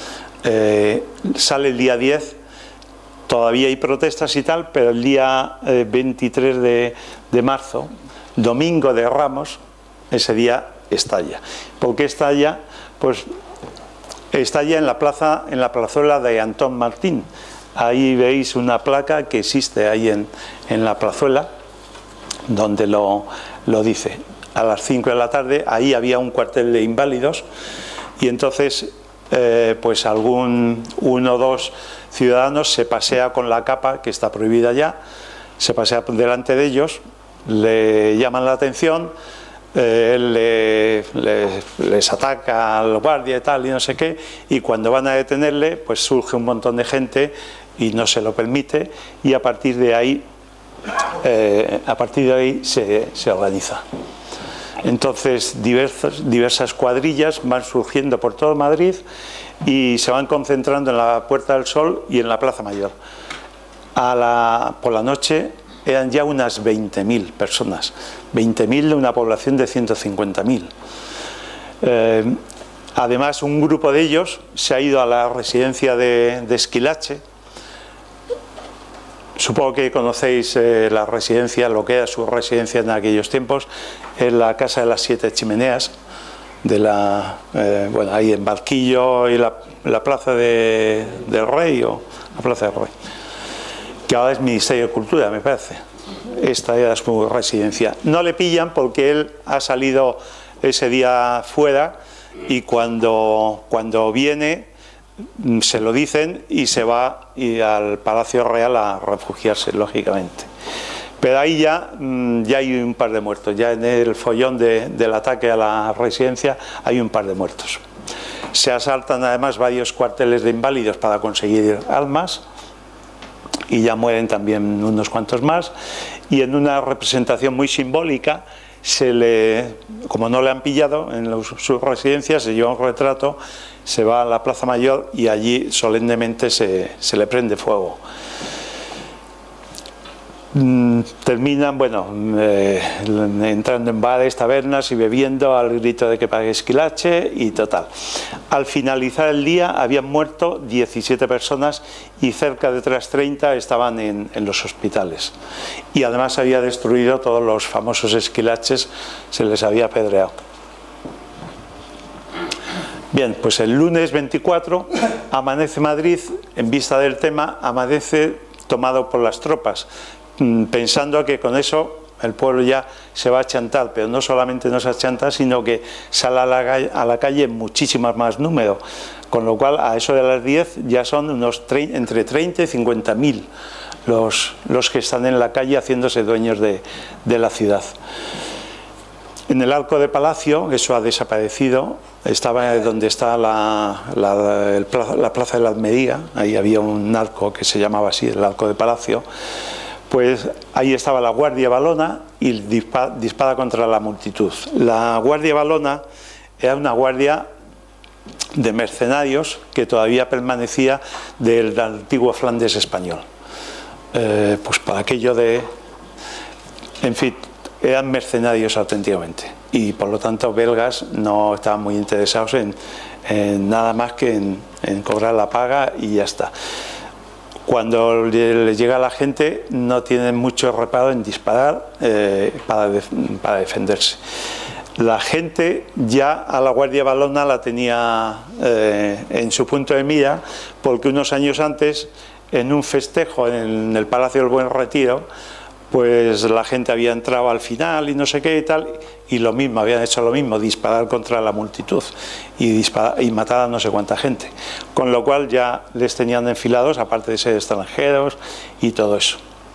Sale el día 10, todavía hay protestas y tal, pero el día 23 de marzo, domingo de Ramos, ese día estalla. ¿Por qué estalla? Pues estalla en la plazuela de Antón Martín. Ahí veis una placa que existe ahí en la plazuela, donde lo dice. A las 5 de la tarde, ahí había un cuartel de inválidos, y entonces pues uno o dos ciudadanos se pasea con la capa, que está prohibida ya, se pasea delante de ellos, le llaman la atención, él les ataca al guardia y tal, y no sé qué, y cuando van a detenerle, pues surge un montón de gente y no se lo permite, y a partir de ahí se organiza. Entonces diversas cuadrillas van surgiendo por todo Madrid y se van concentrando en la Puerta del Sol y en la Plaza Mayor. Por la noche eran ya unas 20.000 personas, 20.000 de una población de 150.000. Además, un grupo de ellos se ha ido a la residencia de Esquilache. Supongo que conocéis la residencia, lo que era su residencia en aquellos tiempos, es la Casa de las 7 Chimeneas, bueno, ahí en Barquillo y la Plaza del Rey, o la Plaza del Rey, que ahora es Ministerio de Cultura, me parece. Esta era su residencia. No le pillan porque él ha salido ese día fuera, y cuando viene se lo dicen y se va al Palacio Real a refugiarse, lógicamente. Pero ahí ya hay un par de muertos, ya en el follón del ataque a la residencia hay un par de muertos. Se asaltan además varios cuarteles de inválidos para conseguir armas, y ya mueren también unos cuantos más, y en una representación muy simbólica, como no le han pillado en su residencia, se lleva un retrato, se va a la Plaza Mayor y allí solemnemente se le prende fuego. Terminan, bueno, entrando en bares, tabernas y bebiendo al grito de que pague Esquilache y total. Al finalizar el día habían muerto 17 personas y cerca de otras 30 estaban en los hospitales. Y además había destruido todos los famosos esquilaches, se les había apedreado. Bien, pues el lunes 24 amanece Madrid, en vista del tema, amanece tomado por las tropas, pensando que con eso el pueblo ya se va a achantar, pero no solamente no se achanta, sino que sale a la calle en muchísimo más número, con lo cual a eso de las 10 ya son unos entre 30 y 50.000 los que están en la calle haciéndose dueños de la ciudad. En el Arco de Palacio, eso ha desaparecido, estaba donde está la Plaza de la Almería, ahí había un arco que se llamaba así, el Arco de Palacio. Pues ahí estaba la Guardia Valona y dispara contra la multitud. La Guardia Valona era una guardia de mercenarios que todavía permanecía del antiguo Flandes español. Pues para aquello de... En fin, eran mercenarios auténticamente. Y por lo tanto belgas no estaban muy interesados en nada más que en cobrar la paga y ya está. Cuando les llega a la gente no tienen mucho reparo en disparar para defenderse. La gente ya a la Guardia Valona la tenía en su punto de mira, porque unos años antes, en un festejo en el Palacio del Buen Retiro, pues la gente había entrado al final y no sé qué y tal, y lo mismo, habían hecho lo mismo, disparar contra la multitud y matar a no sé cuánta gente, con lo cual ya les tenían enfilados, aparte de ser extranjeros y todo eso.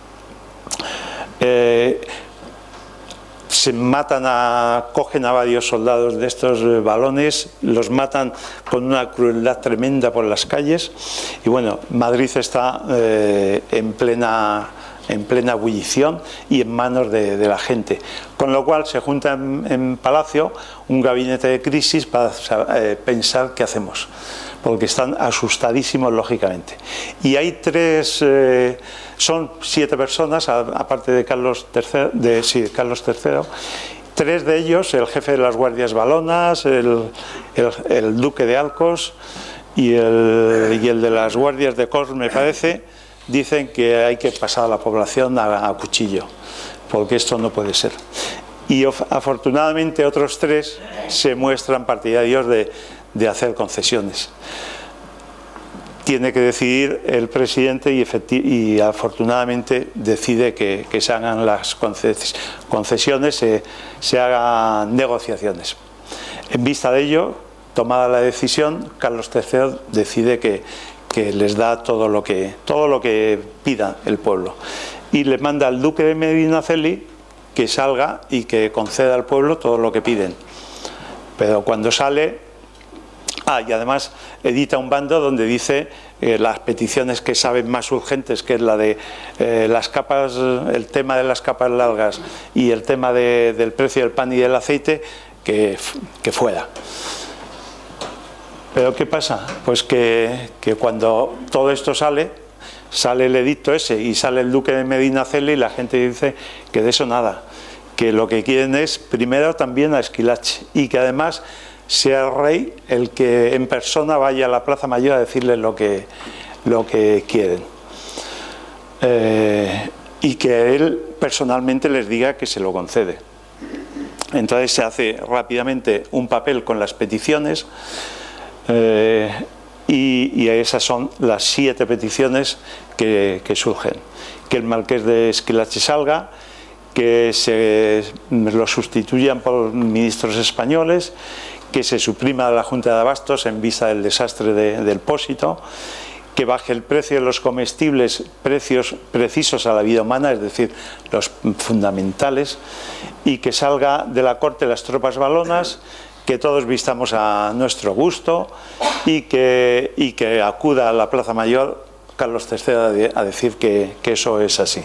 Cogen a varios soldados de estos balones, los matan con una crueldad tremenda por las calles, y bueno, Madrid está en plena ebullición y en manos de la gente, con lo cual se junta en Palacio un gabinete de crisis para pensar qué hacemos, porque están asustadísimos lógicamente. Y hay son 7 personas, aparte de Carlos III, 3 de ellos, el jefe de las guardias valonas, el duque de Alcos y el de las guardias de Cors, me parece. Dicen que hay que pasar a la población a cuchillo, porque esto no puede ser. Y afortunadamente otros 3 se muestran partidarios de hacer concesiones. Tiene que decidir el presidente y afortunadamente decide que se hagan las concesiones, se hagan negociaciones. En vista de ello, tomada la decisión, Carlos III decide que les da todo lo que pida el pueblo, y le manda al duque de Medinaceli que salga y que conceda al pueblo todo lo que piden. Pero cuando sale, y además edita un bando donde dice las peticiones que saben más urgentes, que es la de las capas, el tema de las capas largas y el tema del precio del pan y del aceite, que fuera. Pero ¿qué pasa? Pues que cuando todo esto sale el edicto ese y sale el duque de Medinaceli, y la gente dice que de eso nada, que lo que quieren es primero también a Esquilache, y que además sea el rey el que en persona vaya a la Plaza Mayor a decirles lo que quieren, y que él personalmente les diga que se lo concede. Entonces se hace rápidamente un papel con las peticiones. Y esas son las 7 peticiones que surgen: que el marqués de Esquilache salga, que lo sustituyan por ministros españoles, que se suprima la Junta de Abastos en vista del desastre del Pósito, que baje el precio de los comestibles, precios precisos a la vida humana, es decir, los fundamentales, y que salga de la corte las tropas valonas, que todos vistamos a nuestro gusto, y que acuda a la Plaza Mayor Carlos III a decir que eso es así.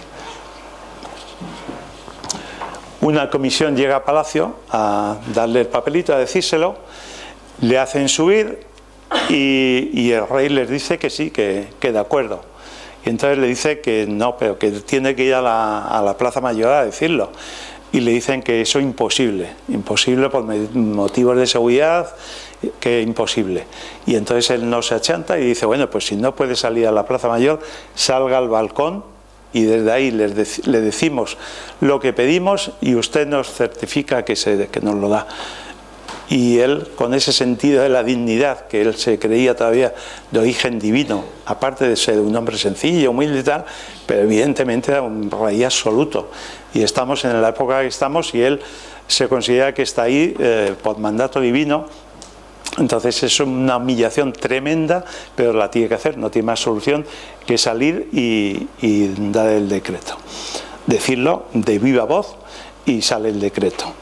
Una comisión llega a Palacio a darle el papelito, a decírselo, le hacen subir y el rey les dice que sí, que de acuerdo. Y entonces le dice que no, pero que tiene que ir a la Plaza Mayor a decirlo. Y le dicen que eso es imposible, imposible por motivos de seguridad, que imposible. Y entonces él no se achanta y dice, bueno, pues si no puede salir a la Plaza Mayor, salga al balcón y desde ahí le decimos lo que pedimos y usted nos certifica que nos lo da. Y él, con ese sentido de la dignidad, que él se creía todavía de origen divino, aparte de ser un hombre sencillo, humilde y tal, pero evidentemente era un rey absoluto. Y estamos en la época que estamos y él se considera que está ahí por mandato divino. Entonces es una humillación tremenda, pero la tiene que hacer, no tiene más solución que salir y dar el decreto. Decirlo de viva voz y sale el decreto.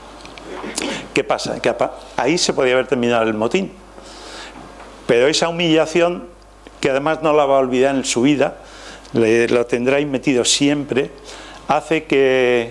¿Qué pasa? Que ahí se podía haber terminado el motín, pero esa humillación, que además no la va a olvidar en su vida, lo tendrá ahí metido siempre, hace que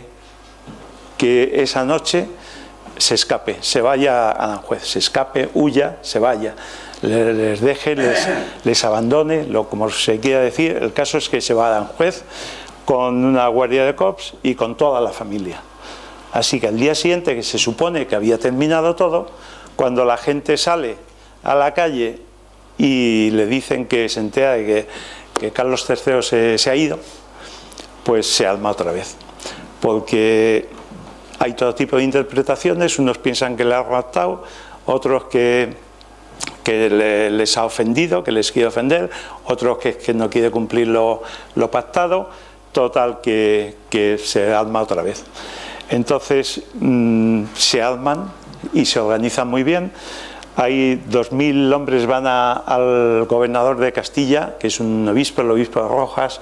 esa noche se escape, se vaya a Aranjuez, se escape, huya, se vaya, les deje, les abandone, como se quiera decir. El caso es que se va a Aranjuez con una guardia de cops y con toda la familia. Así que al día siguiente, que se supone que había terminado todo, cuando la gente sale a la calle y le dicen que se entera de que Carlos III se ha ido, pues se arma otra vez. Porque hay todo tipo de interpretaciones, unos piensan que le ha raptado, otros que les ha ofendido, que les quiere ofender, otros que no quiere cumplir lo pactado, total que se arma otra vez. Entonces se arman y se organizan muy bien. Hay 2000 hombres, van al gobernador de Castilla, que es un obispo, el obispo de Rojas,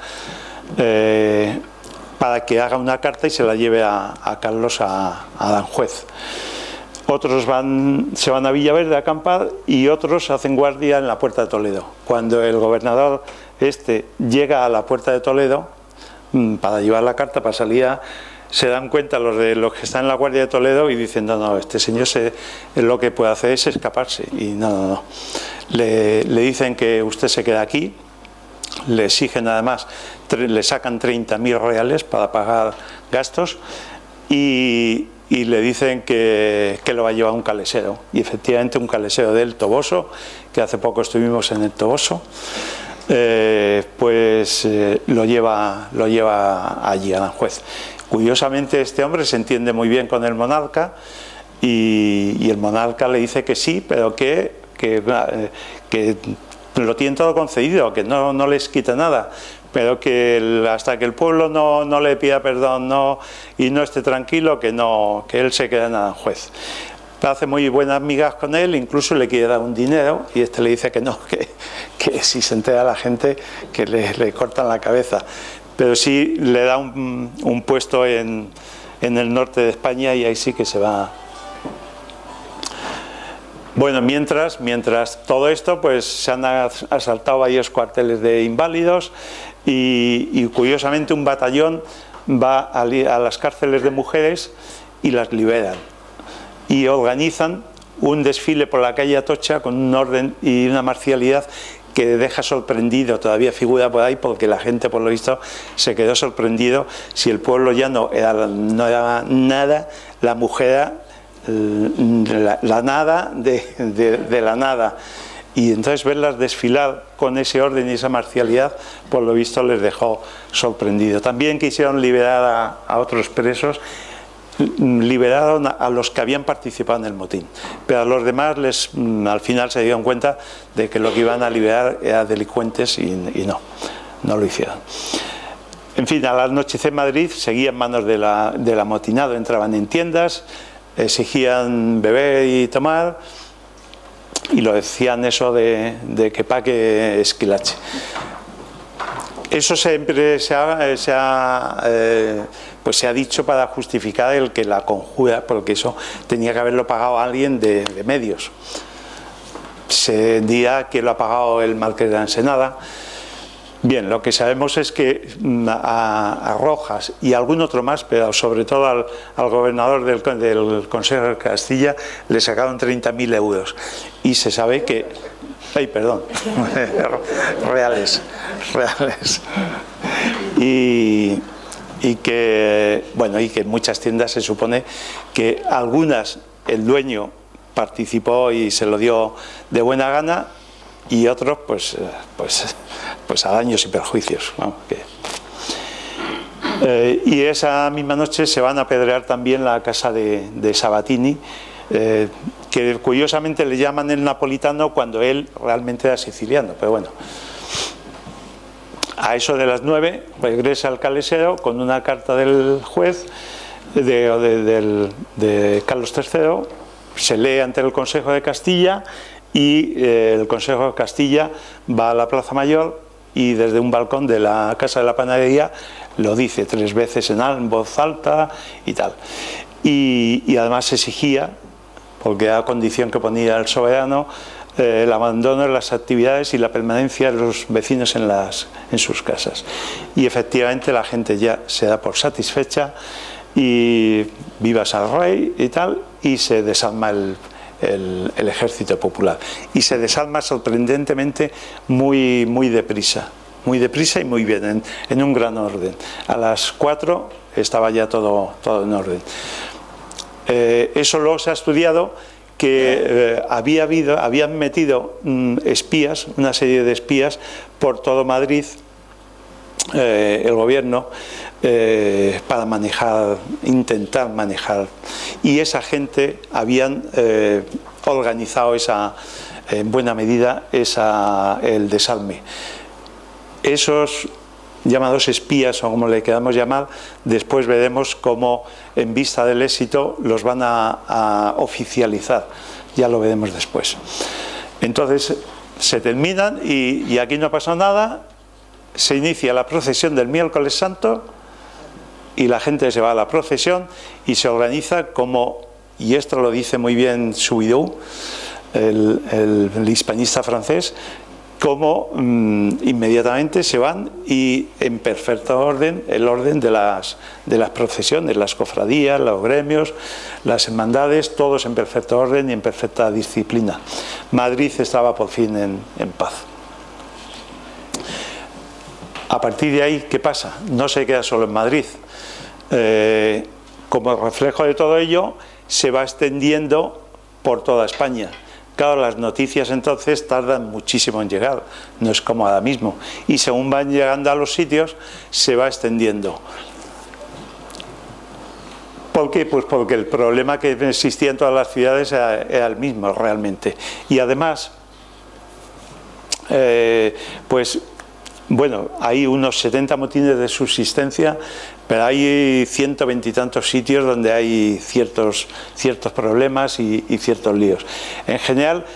para que haga una carta y se la lleve a Carlos a Aranjuez. Otros se van a Villaverde a acampar y otros hacen guardia en la Puerta de Toledo. Cuando el gobernador llega a la Puerta de Toledo para llevar la carta, para salir, se dan cuenta los que están en la Guardia de Toledo y dicen, no, este señor lo que puede hacer es escaparse. Y no. Le dicen que usted se queda aquí, le exigen además, le sacan 30.000 reales para pagar gastos y le dicen que lo va a llevar un calesero. Y efectivamente un calesero del Toboso, que hace poco estuvimos en el Toboso, lo lleva allí a Aranjuez. Curiosamente este hombre se entiende muy bien con el monarca y el monarca le dice que sí, pero que lo tienen todo concedido, que no les quita nada, pero que hasta que el pueblo no le pida perdón y no esté tranquilo, que él se queda en Aranjuez. Hace muy buenas migas con él, incluso le quiere dar un dinero y le dice que no, que si se entera la gente que le cortan la cabeza. Pero sí le da un puesto en el norte de España y ahí sí que se va. Bueno, mientras todo esto, pues se han asaltado varios cuarteles de inválidos y curiosamente un batallón va a las cárceles de mujeres y las liberan. Y organizan un desfile por la calle Atocha con un orden y una marcialidad que deja sorprendido, todavía figura por ahí, porque la gente, por lo visto, se quedó sorprendido. Si el pueblo ya no era nada, la mujer era la nada de la nada. Y entonces verlas desfilar con ese orden y esa marcialidad, por lo visto les dejó sorprendido. También quisieron liberar a otros presos. Liberaron a los que habían participado en el motín, pero a los demás al final se dieron cuenta de que lo que iban a liberar eran delincuentes y no lo hicieron. En fin, al anochecer Madrid seguía en manos del amotinado, entraban en tiendas, exigían beber y tomar y lo decían eso de que pague esquilache. Eso siempre se ha dicho para justificar el que la conjura, porque eso tenía que haberlo pagado alguien de medios. Se dirá que lo ha pagado el marqués de la Ensenada. Bien, lo que sabemos es que a Rojas y a algún otro más, pero sobre todo al gobernador del Consejo de Castilla, le sacaron 30.000 euros. Y se sabe que Ay, perdón, reales. Y que, bueno, y que en muchas tiendas se supone que algunas el dueño participó y se lo dio de buena gana, y otros pues a daños y perjuicios, vamos, y esa misma noche se van a apedrear también la casa de Sabatini, que curiosamente le llaman el napolitano cuando él realmente era siciliano, pero bueno. A eso de las 9 regresa al calesero con una carta del juez de Carlos III, se lee ante el Consejo de Castilla, y el Consejo de Castilla va a la Plaza Mayor y desde un balcón de la Casa de la Panadería lo dice 3 veces en voz alta y tal. Y además exigía, porque era condición que ponía el soberano, el abandono de las actividades y la permanencia de los vecinos en sus casas. Y efectivamente la gente ya se da por satisfecha y vivas al rey y tal, y se desarma el ejército popular. Y se desarma sorprendentemente muy deprisa y muy bien, en un gran orden. A las 4 estaba ya todo en orden. Eso luego se ha estudiado, que habían metido espías, una serie de espías por todo Madrid, el gobierno, para intentar manejar, y esa gente habían organizado en buena medida el desarme. Esos llamados espías, o como le queramos llamar, después veremos cómo en vista del éxito los van a oficializar, ya lo veremos después. Entonces se terminan y aquí no pasa nada, se inicia la procesión del miércoles santo y la gente se va a la procesión y se organiza como, y esto lo dice muy bien Suidou, el hispanista francés, como inmediatamente se van, y en perfecto orden, el orden de las procesiones, las cofradías, los gremios, las hermandades, todos en perfecto orden y en perfecta disciplina. Madrid estaba por fin en paz. A partir de ahí, ¿qué pasa? No se queda solo en Madrid. Como reflejo de todo ello, se va extendiendo por toda España. Claro, las noticias entonces tardan muchísimo en llegar, no es como ahora mismo, y según van llegando a los sitios se va extendiendo. ¿Por qué? Pues porque el problema que existía en todas las ciudades era el mismo realmente, y además pues bueno, hay unos 70 motines de subsistencia, pero hay 120 y tantos sitios donde hay ciertos problemas y ciertos líos. En general,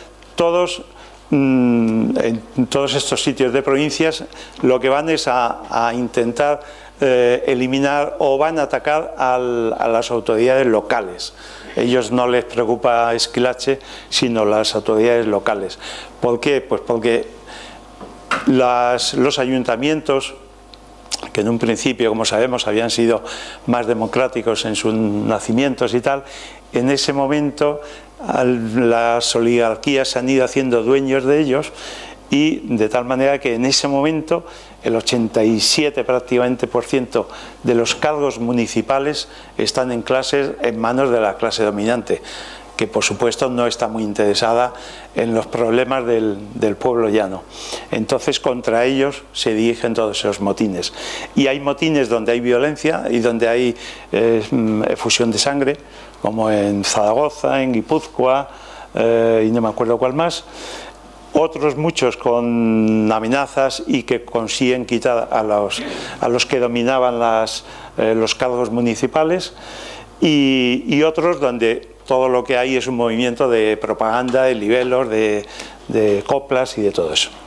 en todos estos sitios de provincias, lo que van es a intentar eliminar, o van a atacar a las autoridades locales. Ellos no les preocupa Esquilache, sino las autoridades locales. ¿Por qué? Pues porque los ayuntamientos, que en un principio, como sabemos, habían sido más democráticos en sus nacimientos y tal, en ese momento las oligarquías se han ido haciendo dueños de ellos, y de tal manera que en ese momento el 87% prácticamente de los cargos municipales están en manos de la clase dominante, que por supuesto no está muy interesada en los problemas del pueblo llano. Entonces contra ellos se dirigen todos esos motines. Y hay motines donde hay violencia y donde hay efusión de sangre, como en Zaragoza, en Guipúzcoa, y no me acuerdo cuál más. Otros muchos con amenazas y que consiguen quitar a los que dominaban los cargos municipales, y otros donde todo lo que hay es un movimiento de propaganda, de libelos, de coplas y de todo eso.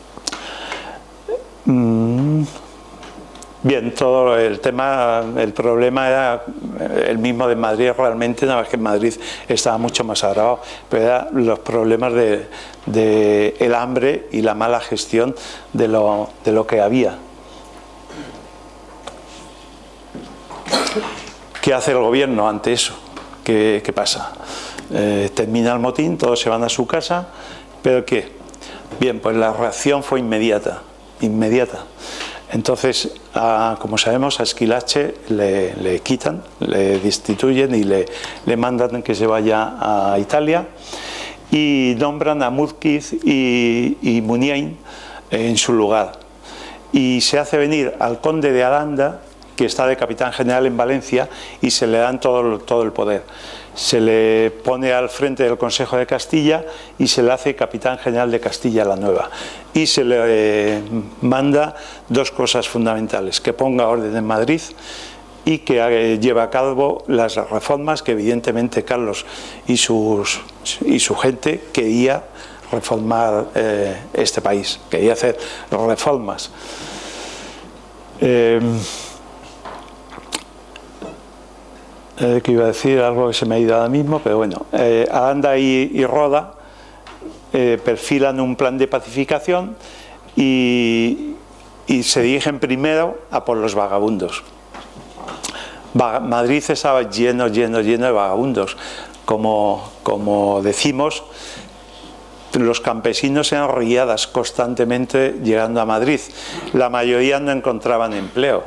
Bien, todo el problema era el mismo de Madrid realmente, nada más que en Madrid estaba mucho más agravado, pero eran los problemas de el hambre y la mala gestión de lo que había. ¿Qué hace el gobierno ante eso? ¿Qué pasa? Termina el motín, todos se van a su casa, pero ¿qué? Bien, pues la reacción fue inmediata. Entonces, como sabemos, a Squillace le quitan, le destituyen y le mandan que se vaya a Italia y nombran a Muzquiz y Muniain en su lugar. Y se hace venir al conde de Aranda, que está de capitán general en Valencia, y se le dan todo el poder. Se le pone al frente del Consejo de Castilla y se le hace capitán general de Castilla la Nueva. Y se le manda dos cosas fundamentales: que ponga orden en Madrid y que lleve a cabo las reformas que evidentemente Carlos y su gente quería reformar este país, quería hacer reformas. Que iba a decir algo que se me ha ido ahora mismo, pero bueno, Aranda y Roda perfilan un plan de pacificación y se dirigen primero a por los vagabundos. Madrid estaba lleno de vagabundos. Como decimos, los campesinos eran riadas constantemente llegando a Madrid. La mayoría no encontraban empleo.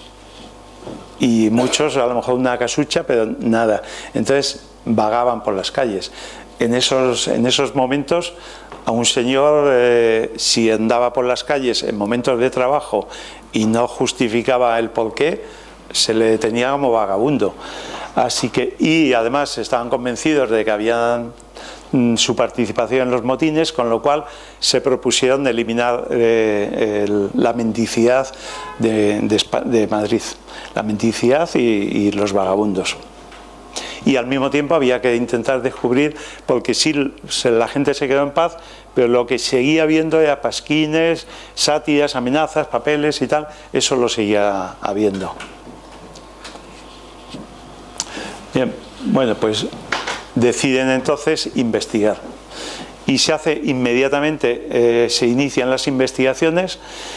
Y muchos, a lo mejor una casucha, pero nada. Entonces vagaban por las calles. En esos momentos, a un señor, si andaba por las calles en momentos de trabajo y no justificaba el porqué, se le detenía como vagabundo. Así que, y además estaban convencidos de que habían su participación en los motines, con lo cual se propusieron eliminar la mendicidad de Madrid, la mendicidad y los vagabundos. Y al mismo tiempo había que intentar descubrir, porque sí, la gente se quedó en paz, pero lo que seguía habiendo era pasquines, sátiras, amenazas, papeles y tal, eso lo seguía habiendo. Bien, bueno, pues deciden entonces investigar y se hace inmediatamente, se inician las investigaciones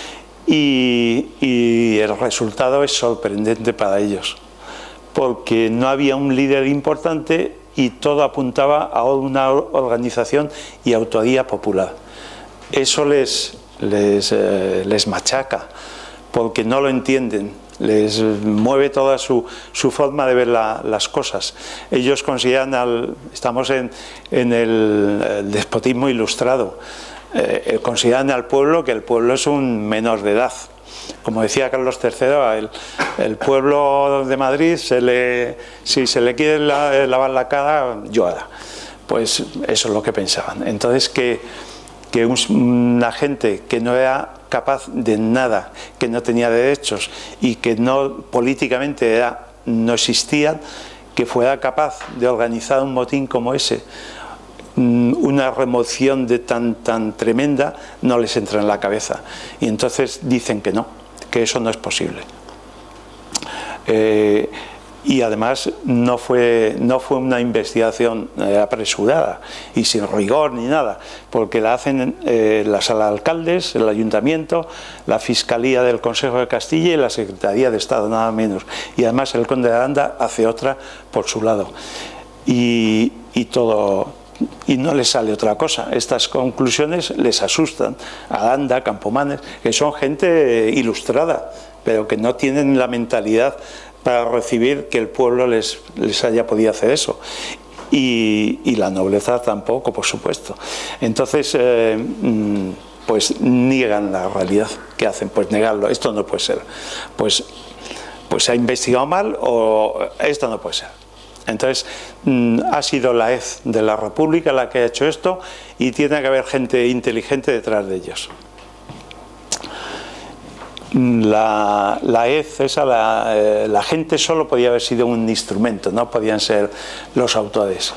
y el resultado es sorprendente para ellos, porque no había un líder importante y todo apuntaba a una organización y autoría popular. Eso les machaca, porque no lo entienden. Les mueve toda su forma de ver las cosas. Ellos consideran, estamos en el despotismo ilustrado, consideran al pueblo que el pueblo es un menor de edad. Como decía Carlos III, el pueblo de Madrid, si se le quiere lavar la cara, llora. Pues eso es lo que pensaban. Entonces que una gente que no era capaz de nada, que no tenía derechos y que no políticamente no existían, que fuera capaz de organizar un motín como ese, una remoción de tan tremenda, no les entra en la cabeza. Y entonces dicen que no, que eso no es posible. Y además no fue una investigación apresurada y sin rigor ni nada, porque la hacen la sala de alcaldes, el ayuntamiento, la Fiscalía del Consejo de Castilla y la Secretaría de Estado, nada menos. Y además el conde de Aranda hace otra por su lado. Y no les sale otra cosa. Estas conclusiones les asustan a Aranda, Campomanes, que son gente ilustrada, pero que no tienen la mentalidad para recibir que el pueblo les haya podido hacer eso. Y la nobleza tampoco, por supuesto. Entonces, pues niegan la realidad. ¿Qué hacen? Pues negarlo. Esto no puede ser. Pues se ha investigado mal o esto no puede ser. Entonces, ha sido la EZ de la República la que ha hecho esto y tiene que haber gente inteligente detrás de ellos. La EZ, la gente solo podía haber sido un instrumento, no podían ser los autores.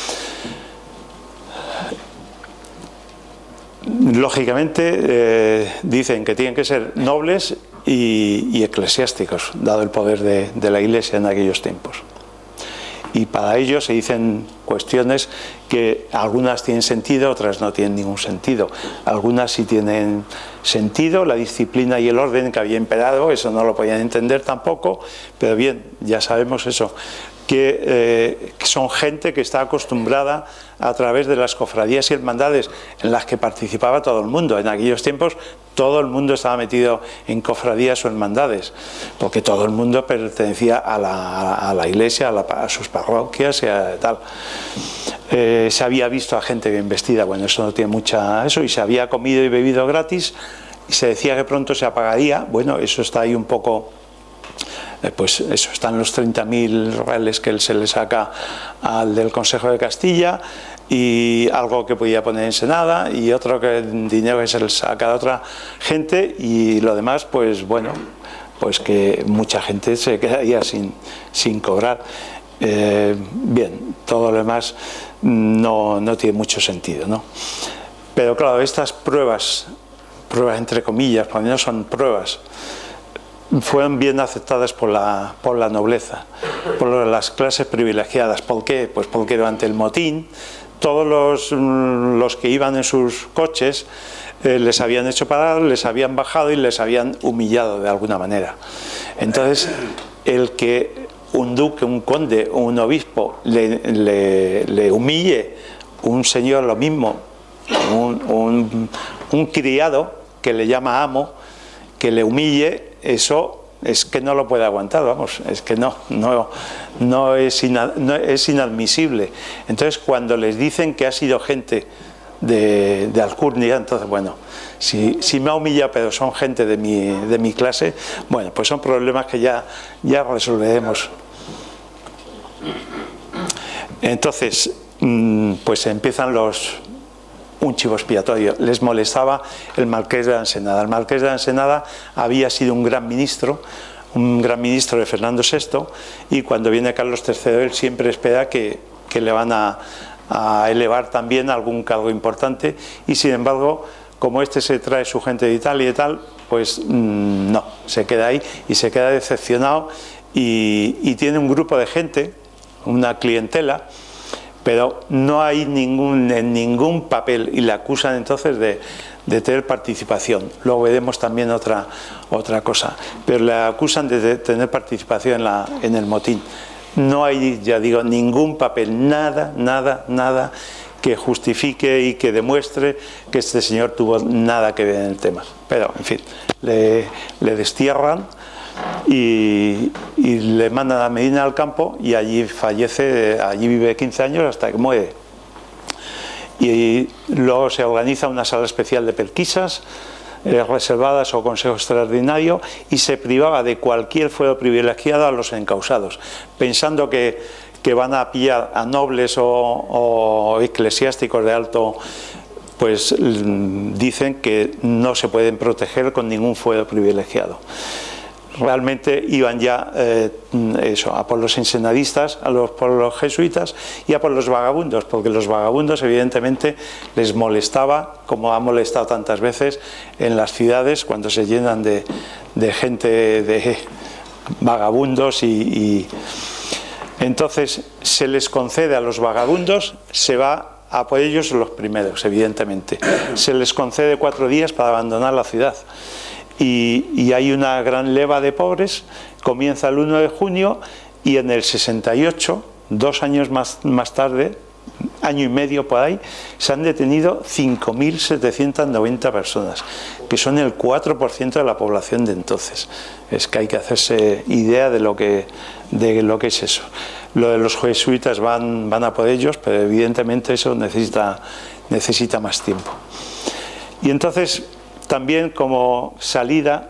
Lógicamente dicen que tienen que ser nobles y eclesiásticos, dado el poder de la Iglesia en aquellos tiempos. Y para ello se dicen cuestiones que algunas tienen sentido, otras no tienen ningún sentido. Algunas sí tienen sentido, la disciplina y el orden que había imperado, eso no lo podían entender tampoco, pero bien, ya sabemos eso. que son gente que está acostumbrada a través de las cofradías y hermandades en las que participaba todo el mundo. En aquellos tiempos todo el mundo estaba metido en cofradías o hermandades, porque todo el mundo pertenecía a la iglesia, a sus parroquias y a tal. Se había visto a gente bien vestida, bueno, eso no tiene mucha eso, y se había comido y bebido gratis, y se decía que pronto se apagaría. Bueno, eso está ahí un poco, pues eso, están los 30.000 reales que él se le saca al del Consejo de Castilla, y algo que podía poner en Senada, y otro dinero que se le saca a otra gente, y lo demás, pues bueno, pues que mucha gente se quedaría sin cobrar. Bien, todo lo demás no tiene mucho sentido, ¿no? Pero claro, estas pruebas entre comillas, porque no son pruebas, fueron bien aceptadas por la nobleza, por las clases privilegiadas. ¿Por qué? Pues porque durante el motín todos los que iban en sus coches les habían hecho parar, les habían bajado y les habían humillado de alguna manera. Entonces, el que un duque, un conde o un obispo le humille, un señor lo mismo, un criado que le llama amo, que le humille, eso es que no lo puede aguantar, vamos, es que es inadmisible. Entonces, cuando les dicen que ha sido gente de alcurnia, entonces, bueno, si me ha humillado, pero son gente de mi clase, bueno, pues son problemas que ya resolveremos. Entonces, pues empiezan un chivo expiatorio. Les molestaba el marqués de la Ensenada. El marqués de la Ensenada había sido un gran ministro de Fernando VI, y cuando viene Carlos III él siempre espera que le van a elevar también a algún cargo importante, y sin embargo, como este se trae su gente de Italia y tal, pues no, se queda ahí y se queda decepcionado, y tiene un grupo de gente, una clientela, pero no hay ningún papel, y le acusan entonces de tener participación. Luego veremos también otra cosa, pero le acusan de tener participación en el motín. No hay, ya digo, ningún papel, nada que justifique y que demuestre que este señor tuvo nada que ver en el tema. Pero, en fin, le destierran y le mandan a Medina del Campo, y allí fallece, allí vive 15 años hasta que muere. Y luego se organiza una sala especial de pesquisas reservadas o consejo extraordinario, y se privaba de cualquier fuero privilegiado a los encausados, pensando que van a pillar a nobles o eclesiásticos de alto, pues dicen que no se pueden proteger con ningún fuero privilegiado. Realmente iban ya a por los ensenadistas, por los jesuitas y a por los vagabundos, porque los vagabundos evidentemente les molestaba, como ha molestado tantas veces en las ciudades cuando se llenan de gente, de vagabundos, y entonces se les concede a los vagabundos, se va a por ellos los primeros, evidentemente, se les concede 4 días para abandonar la ciudad. Y hay una gran leva de pobres. Comienza el 1 de junio, y en el 68, 2 años más tarde, año y medio por ahí, se han detenido 5.790 personas, que son el 4% de la población de entonces. Es que hay que hacerse idea de lo que es eso. Lo de los jesuitas van a por ellos, pero evidentemente eso necesita más tiempo. Y entonces, también como salida,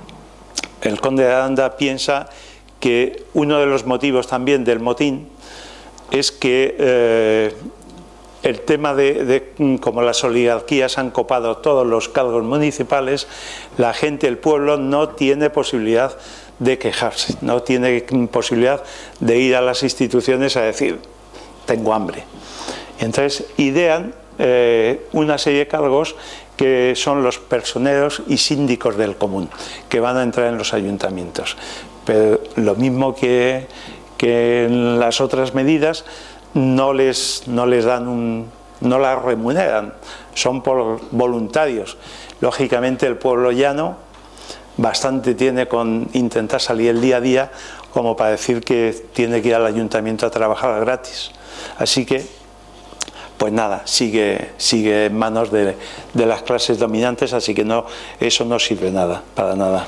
el conde de Aranda piensa que uno de los motivos también del motín es que el tema como las oligarquías han copado todos los cargos municipales, la gente, el pueblo, no tiene posibilidad de quejarse, no tiene posibilidad de ir a las instituciones a decir tengo hambre. Y entonces idean una serie de cargos que son los personeros y síndicos del común, que van a entrar en los ayuntamientos. Pero lo mismo que en las otras medidas, no les dan no las remuneran, son por voluntarios. Lógicamente el pueblo llano bastante tiene con intentar salir el día a día como para decir que tiene que ir al ayuntamiento a trabajar gratis. Así que, pues nada, sigue en manos de las clases dominantes, así que no, eso no sirve para nada.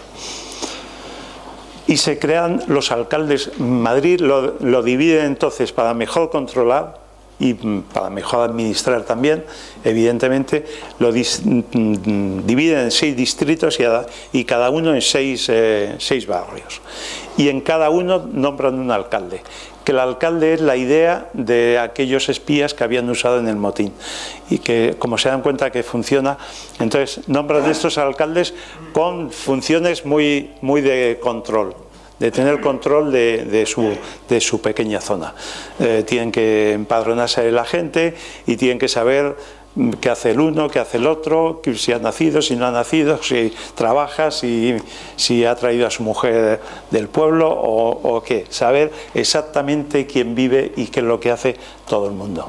Y se crean los alcaldes. Madrid lo divide entonces para mejor controlar y para mejor administrar también, evidentemente, lo dividen en 6 distritos y cada uno en 6 barrios. Y en cada uno nombran un alcalde, que el alcalde es la idea de aquellos espías que habían usado en el motín y que, como se dan cuenta que funciona, entonces nombran estos alcaldes con funciones muy de control, de tener control de su pequeña zona. Tienen que empadronarse de la gente y tienen que saber qué hace el uno, qué hace el otro, si ha nacido, si no ha nacido, si trabaja, si ha traído a su mujer del pueblo o qué. Saber exactamente quién vive y qué es lo que hace todo el mundo.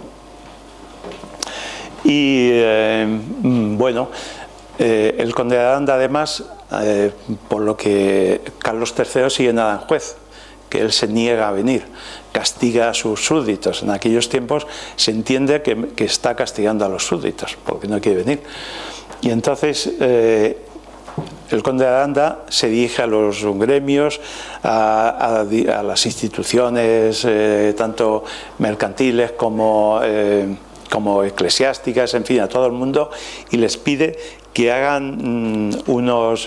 Y bueno, el conde de Aranda, además, por lo que Carlos III sigue en Aranjuez, que él se niega a venir, castiga a sus súbditos. En aquellos tiempos se entiende que está castigando a los súbditos porque no quiere venir. Y entonces el conde de Aranda se dirige a los gremios, a las instituciones tanto mercantiles como eclesiásticas, en fin, a todo el mundo, y les pide que hagan unos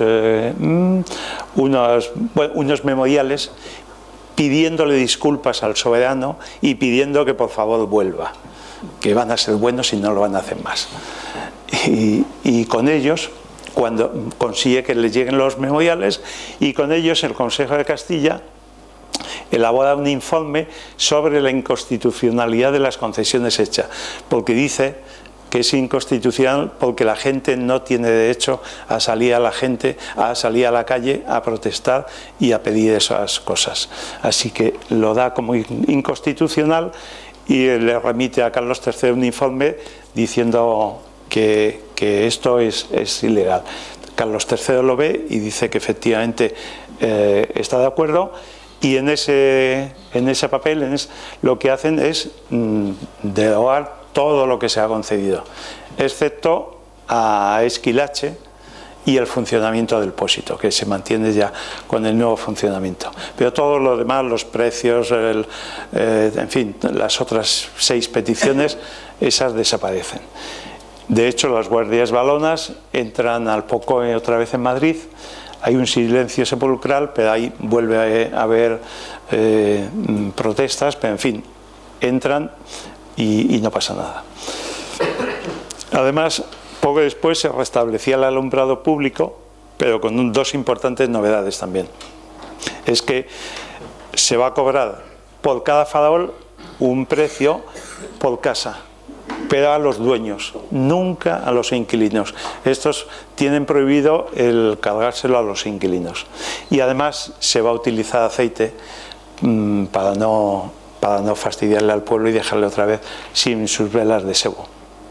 memoriales pidiéndole disculpas al soberano y pidiendo que por favor vuelva, que van a ser buenos y no lo van a hacer más. Y con ellos, cuando consigue que les lleguen los memoriales, y con ellos el Consejo de Castilla elabora un informe sobre la inconstitucionalidad de las concesiones hechas, porque dice que es inconstitucional porque la gente no tiene derecho a salir a la calle a protestar y a pedir esas cosas. Así que lo da como inconstitucional y le remite a Carlos III un informe diciendo que esto es ilegal. Carlos III lo ve y dice que efectivamente está de acuerdo, y en ese papel lo que hacen es derogar todo lo que se ha concedido, excepto a Esquilache y el funcionamiento del pósito, que se mantiene ya con el nuevo funcionamiento. Pero todo lo demás, los precios, en fin, las otras 6 peticiones, esas desaparecen. De hecho, las guardias valonas entran al poco otra vez en Madrid. Hay un silencio sepulcral, pero ahí vuelve a haber protestas, pero en fin, entran y no pasa nada. Además, poco después se restablecía el alumbrado público, pero con 2 importantes novedades también. Es que se va a cobrar por cada farol un precio por casa, pero a los dueños, nunca a los inquilinos. Estos tienen prohibido el cargárselo a los inquilinos. Y además se va a utilizar aceite para no fastidiarle al pueblo y dejarle otra vez sin sus velas de sebo.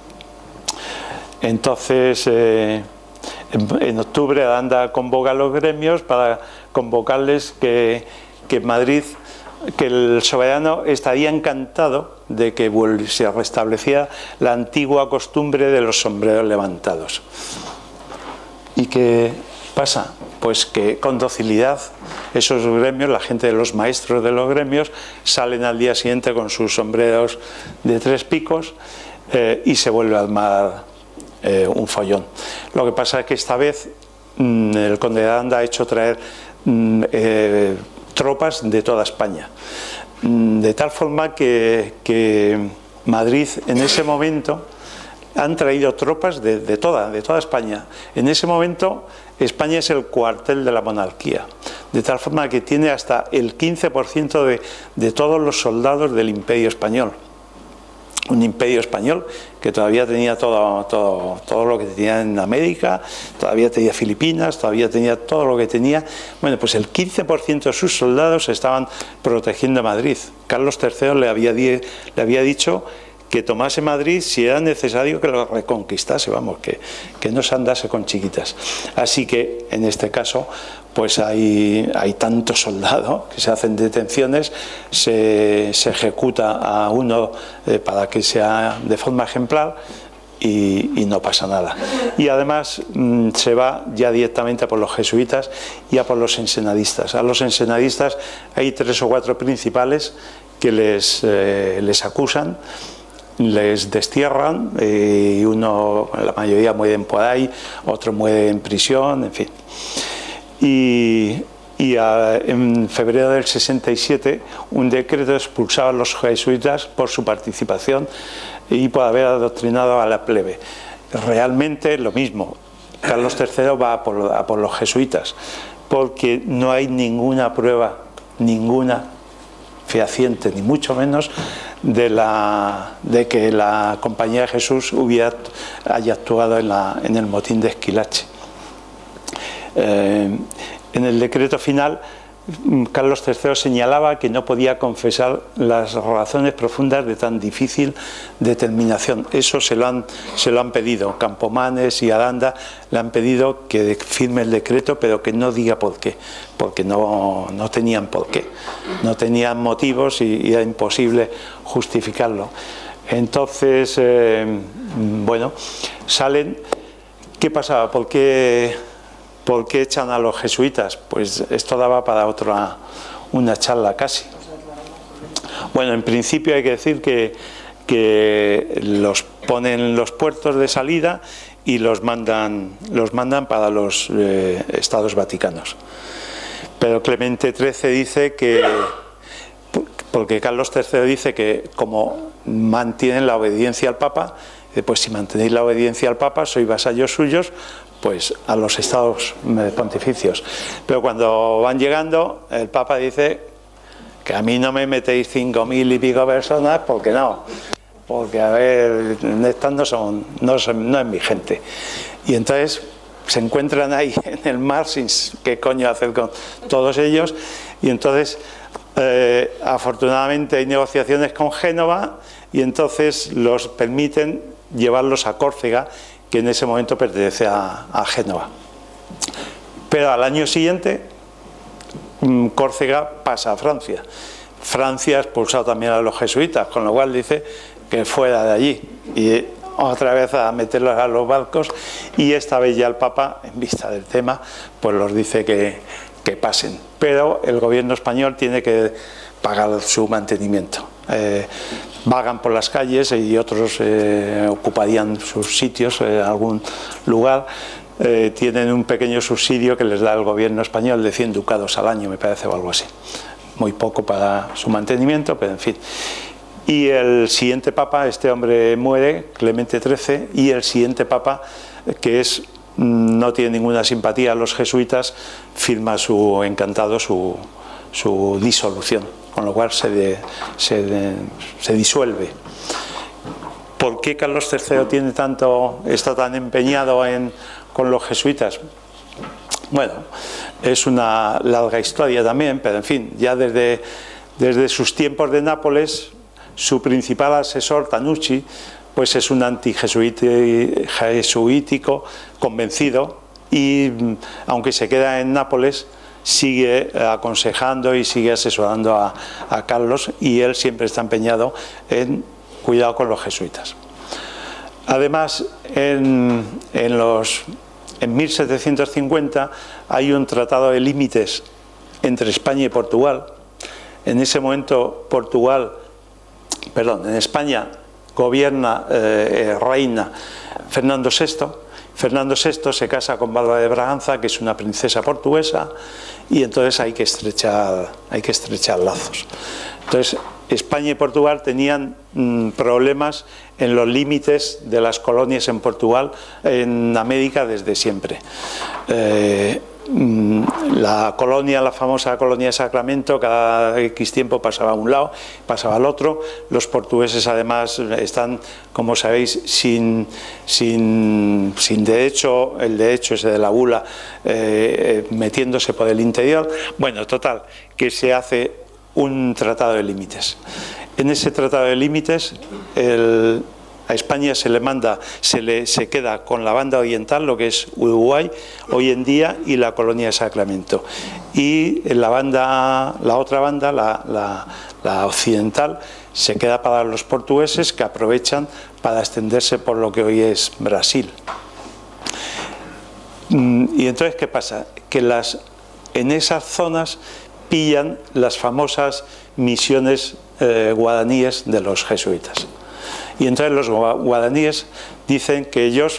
Entonces, en octubre Aranda convoca a los gremios para convocarles que Madrid, que el soberano estaría encantado de que se restableciera la antigua costumbre de los sombreros levantados. ¿Y qué pasa? Pues que con docilidad esos gremios, la gente de los maestros de los gremios, salen al día siguiente con sus sombreros de 3 picos y se vuelve a armar un follón. Lo que pasa es que esta vez el conde de Aranda ha hecho traer tropas de toda España, de tal forma que Madrid en ese momento han traído tropas de toda España. En ese momento España es el cuartel de la monarquía, de tal forma que tiene hasta el 15% de todos los soldados del Imperio Español. Un imperio español que todavía tenía todo lo que tenía en América, todavía tenía Filipinas, todavía tenía todo lo que tenía. Bueno, pues el 15% de sus soldados estaban protegiendo a Madrid. Carlos III le había dicho que tomase Madrid si era necesario que lo reconquistase, vamos, que no se andase con chiquitas. Así que en este caso pues hay tantos soldados que se hacen detenciones, se ejecuta a uno para que sea de forma ejemplar y no pasa nada. Y además se va ya directamente a por los jesuitas y a por los ensenadistas. A los ensenadistas hay 3 o 4 principales que les acusan, les destierran, y la mayoría mueren por ahí, otro muere en prisión, en fin. En febrero del 67 un decreto expulsaba a los jesuitas por su participación y por haber adoctrinado a la plebe. Realmente lo mismo, Carlos III va a por los jesuitas, porque no hay ninguna prueba, ninguna fehaciente, ni mucho menos de que la Compañía de Jesús haya actuado en el motín de Esquilache. En el decreto final, Carlos III señalaba que no podía confesar las razones profundas de tan difícil determinación. Eso se lo han pedido. Campomanes y Aranda le han pedido que firme el decreto, pero que no diga por qué, porque no tenían por qué. No tenían motivos y era imposible justificarlo. Entonces, bueno, salen. ¿Qué pasaba? ¿Por qué echan a los jesuitas? Pues esto daba para una charla casi. Bueno, en principio hay que decir que los ponen en los puertos de salida y los mandan para los estados vaticanos. Pero Clemente XIII dice porque Carlos III dice que como mantienen la obediencia al Papa, pues si mantenéis la obediencia al Papa, sois vasallos suyos, pues a los estados pontificios. Pero cuando van llegando, el Papa dice que a mí no me metéis 5.000 y pico personas, porque no, porque a ver, estas no es mi gente. Y entonces se encuentran ahí en el mar sin qué coño hacer con todos ellos, y entonces afortunadamente hay negociaciones con Génova y entonces los permiten llevarlos a Córcega, que en ese momento pertenece a Génova. Pero al año siguiente Córcega pasa a Francia. Francia ha expulsado también a los jesuitas, con lo cual dice que fuera de allí, y otra vez a meterlos a los barcos, y esta vez ya el Papa, en vista del tema, pues los dice que pasen, pero el gobierno español tiene que pagar su mantenimiento. Vagan por las calles y otros ocuparían sus sitios en algún lugar. Tienen un pequeño subsidio que les da el gobierno español de 100 ducados al año, me parece, o algo así. Muy poco para su mantenimiento, pero en fin. Y el siguiente papa, este hombre muere, Clemente XIII, y el siguiente papa, que no tiene ninguna simpatía a los jesuitas, firma su disolución, con lo cual se disuelve. ¿Por qué Carlos III está tan empeñado con los jesuitas? Bueno, es una larga historia también, pero en fin, ya desde sus tiempos de Nápoles, su principal asesor, Tanucci, pues es un antijesuítico convencido, y aunque se queda en Nápoles, sigue aconsejando y sigue asesorando a Carlos, y él siempre está empeñado en cuidado con los jesuitas. Además, en 1750 hay un tratado de límites entre España y Portugal. En ese momento en España reina Fernando VI. Fernando VI se casa con Bárbara de Braganza, que es una princesa portuguesa, y entonces hay que estrechar lazos. Entonces, España y Portugal tenían problemas en los límites de las colonias en Portugal, en América, desde siempre. La famosa colonia de Sacramento, cada X tiempo pasaba a un lado, pasaba al otro. Los portugueses además están, como sabéis, sin derecho, el derecho ese de la bula, metiéndose por el interior. Bueno, total, que se hace un tratado de límites. En ese tratado de límites a España se queda con la banda oriental, lo que es Uruguay hoy en día, y la colonia de Sacramento. Y la otra banda, la occidental, se queda para los portugueses, que aprovechan para extenderse por lo que hoy es Brasil. Y entonces, ¿qué pasa? Que en esas zonas pillan las famosas misiones guaraníes de los jesuitas. Y entonces los guaraníes dicen que ellos,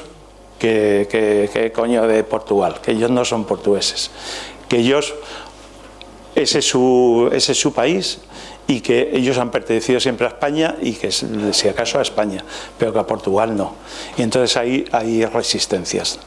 que coño de Portugal, que ellos no son portugueses, que ellos, ese es su país, y que ellos han pertenecido siempre a España y que si acaso a España, pero que a Portugal no. Y entonces ahí hay resistencias.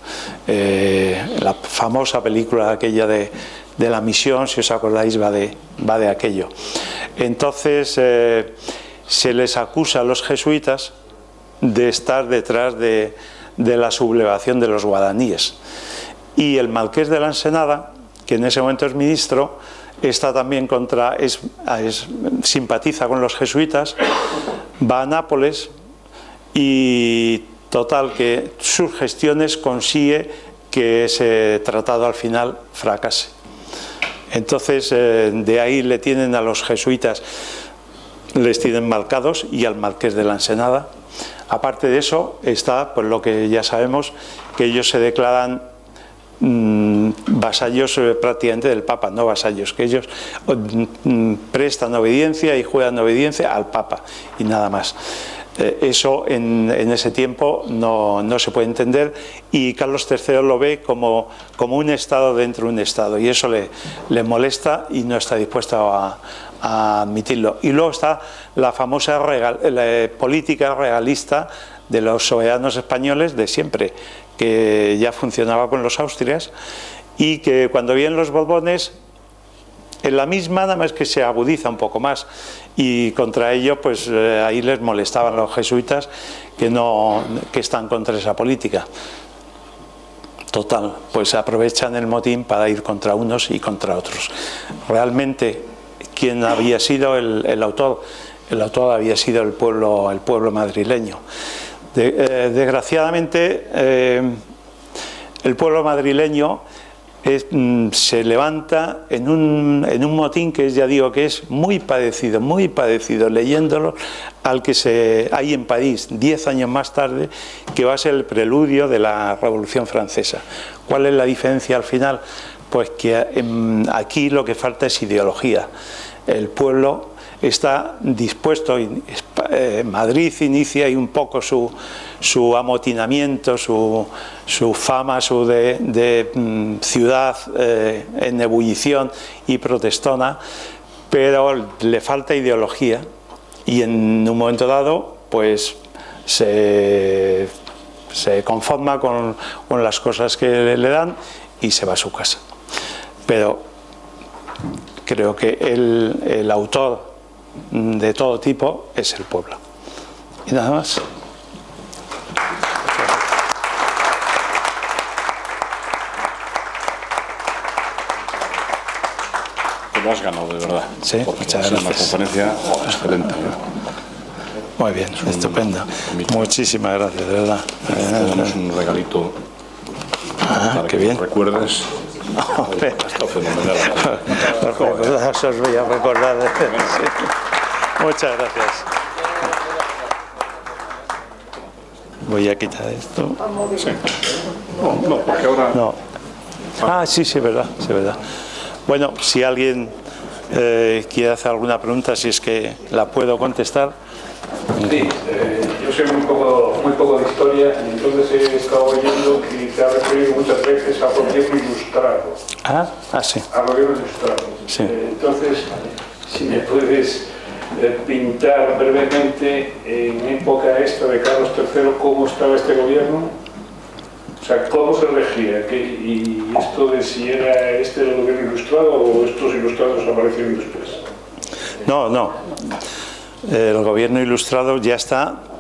La famosa película aquella de La Misión, si os acordáis, va de aquello. Entonces se les acusa a los jesuitas de estar detrás de la sublevación de los guaraníes. Y el marqués de la Ensenada, que en ese momento es ministro, está también simpatiza con los jesuitas, va a Nápoles y total que sus gestiones consigue que ese tratado al final fracase. Entonces de ahí le tienen a los jesuitas, les tienen marcados, y al marqués de la Ensenada. Aparte de eso está pues lo que ya sabemos, que ellos se declaran vasallos prácticamente del Papa, no vasallos, que ellos prestan obediencia y juegan obediencia al Papa y nada más. Eso en ese tiempo no se puede entender, y Carlos III lo ve como un Estado dentro de un Estado, y eso le molesta y no está dispuesto a admitirlo. Y luego está la famosa política regalista de los soberanos españoles de siempre, que ya funcionaba con los Austrias, y que cuando vienen los Borbones, en la misma, nada más que se agudiza un poco más, y contra ello pues ahí les molestaban los jesuitas que están contra esa política. Total, pues aprovechan el motín para ir contra unos y contra otros. Realmente, ¿quién había sido el autor? El autor había sido el pueblo madrileño. Desgraciadamente el pueblo madrileño se levanta en un motín que ya digo que es muy parecido leyéndolo al que hay en París 10 años más tarde, que va a ser el preludio de la Revolución Francesa. ¿Cuál es la diferencia al final? Pues que aquí lo que falta es ideología. El pueblo está dispuesto, Madrid inicia ahí un poco su amotinamiento, su fama, de ciudad en ebullición y protestona, pero le falta ideología, y en un momento dado pues se conforma con las cosas que le dan y se va a su casa. Pero creo que el autor de todo tipo es el pueblo. Y nada más. Te lo has ganado, de verdad. Sí, muchas gracias. Una conferencia excelente. Muy bien, estupendo. Muchísimas gracias, de verdad. Tenemos un regalito para qué que bien. Recuerdes. Está fenomenal. Os voy a recordar. Sí. Muchas gracias. Voy a quitar esto. Sí. No, porque ahora... No. Sí, verdad. Bueno, si alguien quiere hacer alguna pregunta, si es que la puedo contestar. Sí, yo sé muy poco de historia, y entonces he estado oyendo que te ha referido muchas veces al gobierno ilustrado. Sí. Al gobierno ilustrado. Sí. Entonces, si me puedes pintar brevemente en época esta de Carlos III cómo estaba este gobierno, o sea, cómo se regía, y esto de si era este el gobierno ilustrado o estos ilustrados aparecieron después. No. El gobierno ilustrado ya está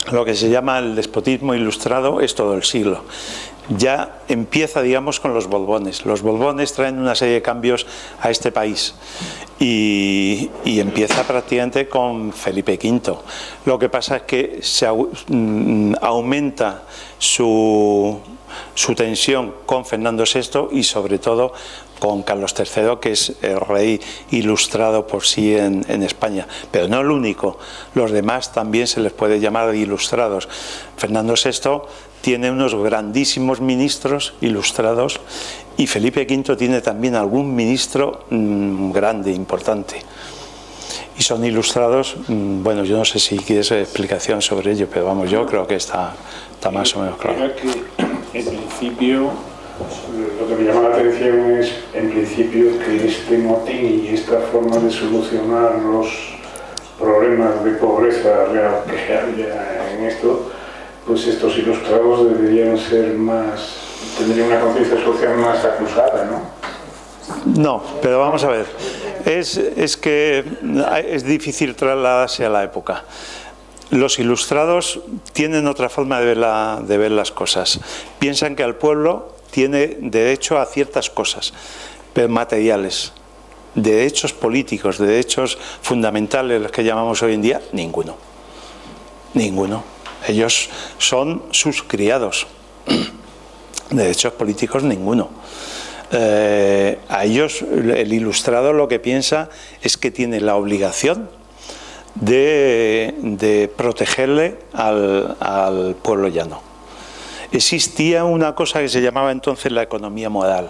lo que se llama el despotismo ilustrado es todo el siglo. Ya empieza, digamos, con los Borbones. Los Borbones traen una serie de cambios a este país y empieza prácticamente con Felipe V. Lo que pasa es que se aumenta su tensión con Fernando VI y sobre todo con Carlos III, que es el rey ilustrado por sí en España, pero no el único. Los demás también se les puede llamar ilustrados. Fernando VI tiene unos grandísimos ministros ilustrados y Felipe V tiene también algún ministro grande, importante. Y son ilustrados, bueno, yo no sé si quieres explicación sobre ello, pero vamos, yo creo que está más o menos claro. Mira que en principio, lo que me llama la atención es, en principio, que este motín y esta forma de solucionar los problemas de pobreza real que había en esto, pues estos ilustrados deberían ser más, tendrían una conciencia social más acusada, ¿no? No, pero vamos a ver, es que es difícil trasladarse a la época. Los ilustrados tienen otra forma de ver las cosas. Piensan que el pueblo tiene derecho a ciertas cosas, pero materiales. Derechos políticos, derechos fundamentales, los que llamamos hoy en día, ninguno. Ninguno. Ellos son sus criados. Derechos políticos, ninguno. A ellos, el ilustrado lo que piensa es que tiene la obligación de protegerle al pueblo llano. Existía una cosa que se llamaba entonces la economía moral,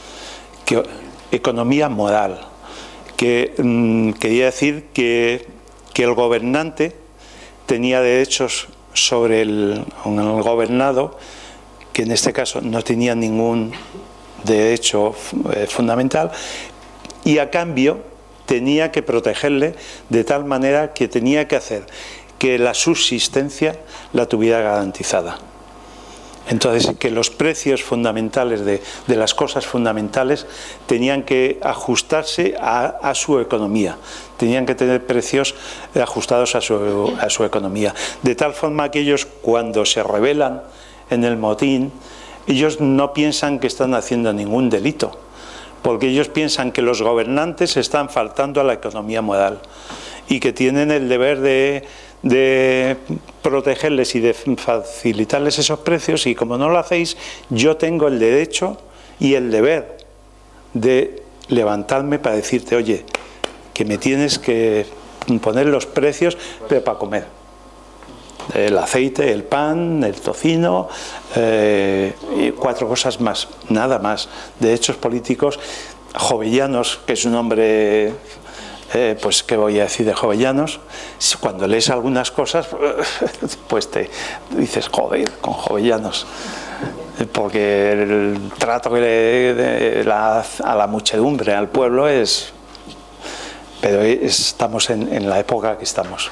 que quería decir que el gobernante tenía derechos sobre el gobernado, que en este caso no tenía ningún derecho fundamental, y a cambio tenía que protegerle de tal manera que tenía que hacer que la subsistencia la tuviera garantizada. Entonces, que los precios fundamentales de las cosas fundamentales tenían que ajustarse a su economía, tenían que tener precios ajustados a su economía. De tal forma que ellos, cuando se rebelan en el motín, ellos no piensan que están haciendo ningún delito, porque ellos piensan que los gobernantes están faltando a la economía moral y que tienen el deber de protegerles y de facilitarles esos precios, y como no lo hacéis, yo tengo el derecho y el deber de levantarme para decirte, oye, que me tienes que poner los precios, pero para comer. El aceite, el pan, el tocino, y 4 cosas más, nada más. Derechos políticos. Jovellanos, que es un hombre, pues qué voy a decir de Jovellanos, cuando lees algunas cosas, pues te dices, joder, con Jovellanos, porque el trato que a la muchedumbre, al pueblo, es... Pero estamos en la época que estamos.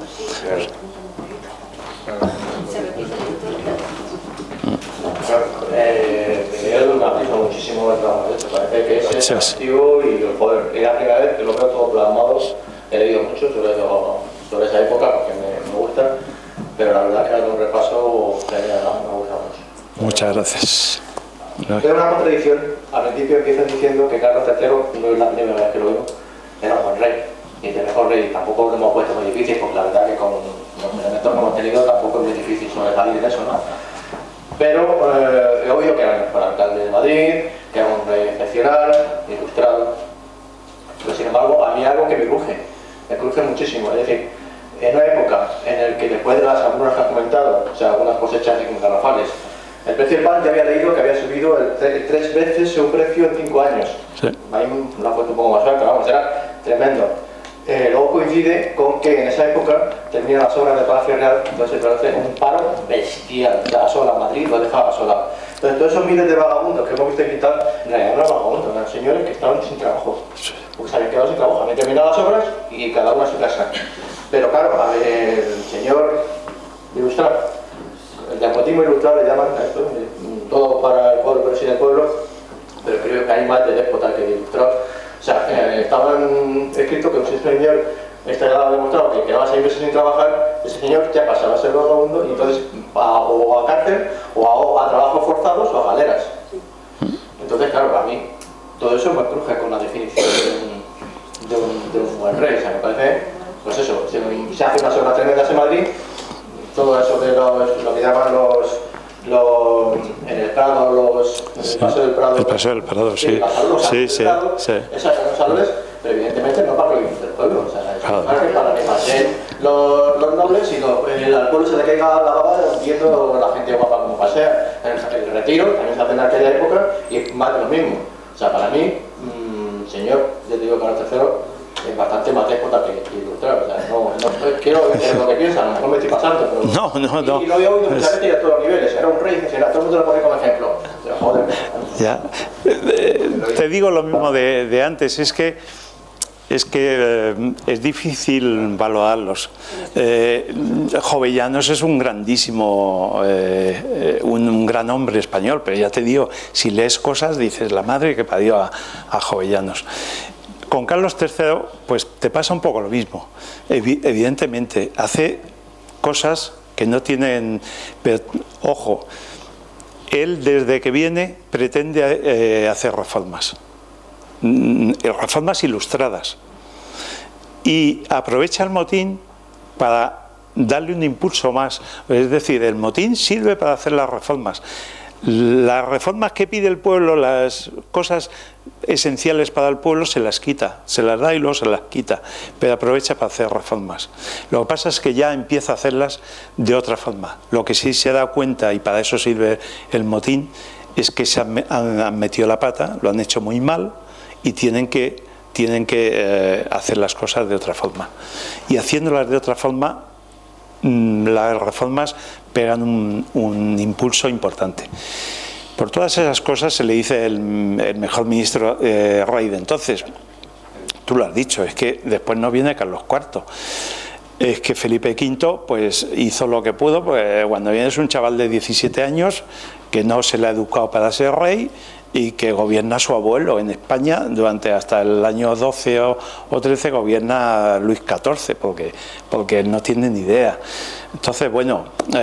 Miguel me aplica muchísimo el trabajo, parece que es el activo y el poder. Es la primera vez que lo veo todo plasmado. He leído mucho sobre esa época porque me gusta, pero la verdad que hago un repaso me gusta mucho. Muchas gracias. Veo una contradicción. Al principio empiezan diciendo que Carlos III, no es la primera vez que lo digo, era un buen rey. Y de mejor rey tampoco lo hemos puesto muy difícil, porque la verdad que con los elementos que hemos tenido tampoco es muy difícil sobresalir de eso, ¿no? Pero es obvio que era el mejor alcalde de Madrid, que era un rey excepcional, ilustrado. Pero sin embargo, a mí algo que me cruje muchísimo. Es decir, en una época en la que después de las algunas que has comentado, o sea, algunas cosechas garrafales, el precio del pan ya había leído que había subido 3 veces su precio en 5 años. Sí. Hay una fuente un poco más alta, vamos, era tremendo. Luego coincide con que en esa época terminan las obras de Palacio Real, entonces se produce un paro bestial, ya sola Madrid lo dejaba sola. Entonces todos esos miles de vagabundos que hemos visto quitar, en realidad no eran vagabundos, eran señores que estaban sin trabajo, porque se habían quedado sin trabajo, habían terminado las obras y cada uno a su casa. Pero claro, el señor ilustrado, el despotismo ilustrado le llaman a esto, todo para el pueblo, pero sin el pueblo, pero creo que hay más de déspota que de ilustrado. O sea, estaban escrito que un señor este ha demostrado que quedaba 6 meses sin trabajar, ese señor ya pasaba a ser vagabundo y entonces o a cárcel o a trabajos forzados o a galeras. Entonces, claro, para mí todo eso me cruje con la definición de un buen rey. O sea, me parece, pues eso, se hace unas obras tremendas en Madrid, todo eso de lo que llaman en el Prado, el Paseo del Prado. El Paseo del Prado, sí. Sí. Esas son los salones, pero evidentemente no para los del pueblo. O sea, es para que pasen los nobles y al pueblo se le caiga la baba viendo la gente guapa como pasea. El Retiro también se hace en aquella época y es más de lo mismo. O sea, para mí, señor, yo te digo, Carlos III es bastante más déspota que ilustrado. O sea, no quiero ver lo que piensa, a lo mejor me estoy pasando, pero... No. Y lo he oído muchas veces y a todos los niveles. Era un rey, todo el mundo lo pone como ejemplo. Pero joder. Ya. Te digo lo mismo de antes, es que es difícil valorarlos. Jovellanos es un grandísimo, un gran hombre español, pero ya te digo, si lees cosas dices, la madre que parió a Jovellanos. Con Carlos III, pues te pasa un poco lo mismo. Evidentemente, hace cosas que no tienen... Pero, ojo, él desde que viene pretende hacer reformas ilustradas, y aprovecha el motín para darle un impulso más. Es decir, el motín sirve para hacer las reformas que pide el pueblo, las cosas esenciales para el pueblo se las quita, se las da y luego se las quita, pero aprovecha para hacer reformas. Lo que pasa es que ya empieza a hacerlas de otra forma. Lo que sí se da cuenta, y para eso sirve el motín, es que se han metido la pata, lo han hecho muy mal y tienen que hacer las cosas de otra forma. Y haciéndolas de otra forma, las reformas pegan un impulso importante. Por todas esas cosas se le dice el mejor ministro rey de entonces. Tú lo has dicho, es que después no viene Carlos IV. Es que Felipe V pues hizo lo que pudo, pues cuando vienes un chaval de 17 años que no se le ha educado para ser rey y que gobierna a su abuelo en España durante hasta el año 12 o 13 gobierna Luis XIV, porque él no tiene ni idea. Entonces, bueno,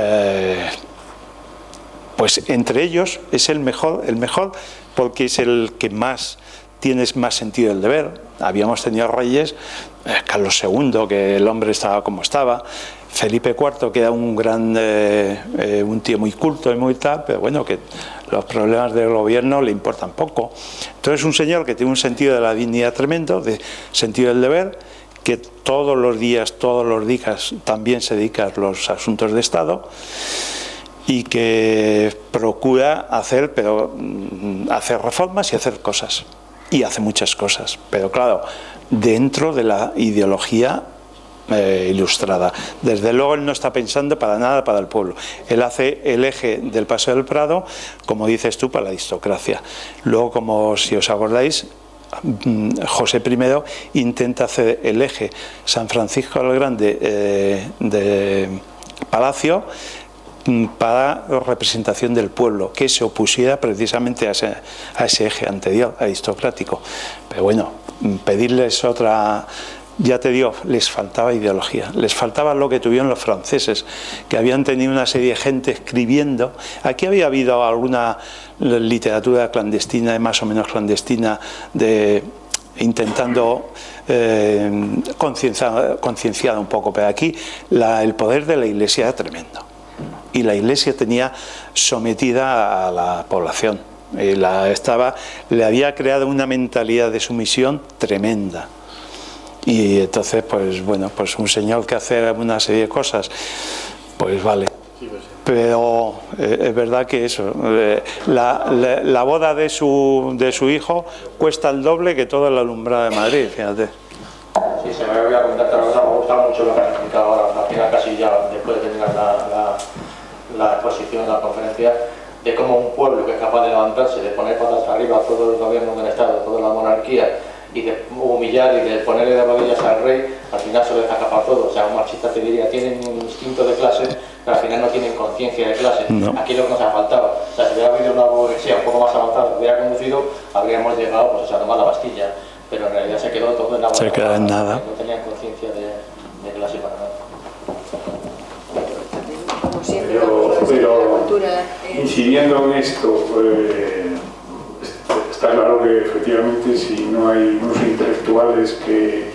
pues entre ellos es el mejor porque es el que más tienes más sentido del deber. Habíamos tenido reyes, Carlos II, que el hombre estaba como estaba, Felipe IV, que era un tío muy culto y muy tal, pero bueno, que los problemas del gobierno le importan poco. Entonces un señor que tiene un sentido de la dignidad tremendo, de sentido del deber, que todos los días también se dedica a los asuntos de Estado, y que procura hacer reformas y hacer cosas, y hace muchas cosas, pero claro, dentro de la ideología ilustrada. Desde luego él no está pensando para nada para el pueblo. Él hace el eje del Paseo del Prado, como dices tú, para la aristocracia. Luego, como si os acordáis, José I intenta hacer el eje San Francisco el Grande de Palacio para representación del pueblo, que se opusiera precisamente a ese eje anterior, aristocrático. Pero bueno, pedirles otra... Ya te digo, les faltaba ideología, les faltaba lo que tuvieron los franceses, que habían tenido una serie de gente escribiendo. Aquí había habido alguna literatura clandestina, más o menos clandestina, intentando concienciar un poco, pero aquí el poder de la Iglesia era tremendo. Y la Iglesia tenía sometida a la población. Le había creado una mentalidad de sumisión tremenda. Y entonces, pues bueno, pues un señor que hace una serie de cosas, pues vale. Pero es verdad que eso, la boda de su hijo cuesta el doble que toda la alumbrada de Madrid, fíjate. Sí, se me voy a comentar, me gusta mucho lo que has explicado ahora, al final casi ya después de terminar la exposición, la conferencia, de cómo un pueblo que es capaz de levantarse, de poner patas arriba a todo el gobierno del Estado, toda la monarquía, y de humillar y de ponerle de rodillas al rey, al final se lo deja escapar todo. O sea, un marxista te diría, tienen un instinto de clase, pero al final no tienen conciencia de clase. No. Aquí es lo que nos ha faltado. O sea, si hubiera habido una burguesía un poco más avanzada, hubiera conducido, habríamos llegado pues, a tomar la Bastilla. pero en realidad se quedó todo en la Se quedó en nada. No tenían conciencia de clase para nada. Como siempre, la cultura, incidiendo en esto, está claro que efectivamente si no hay unos intelectuales que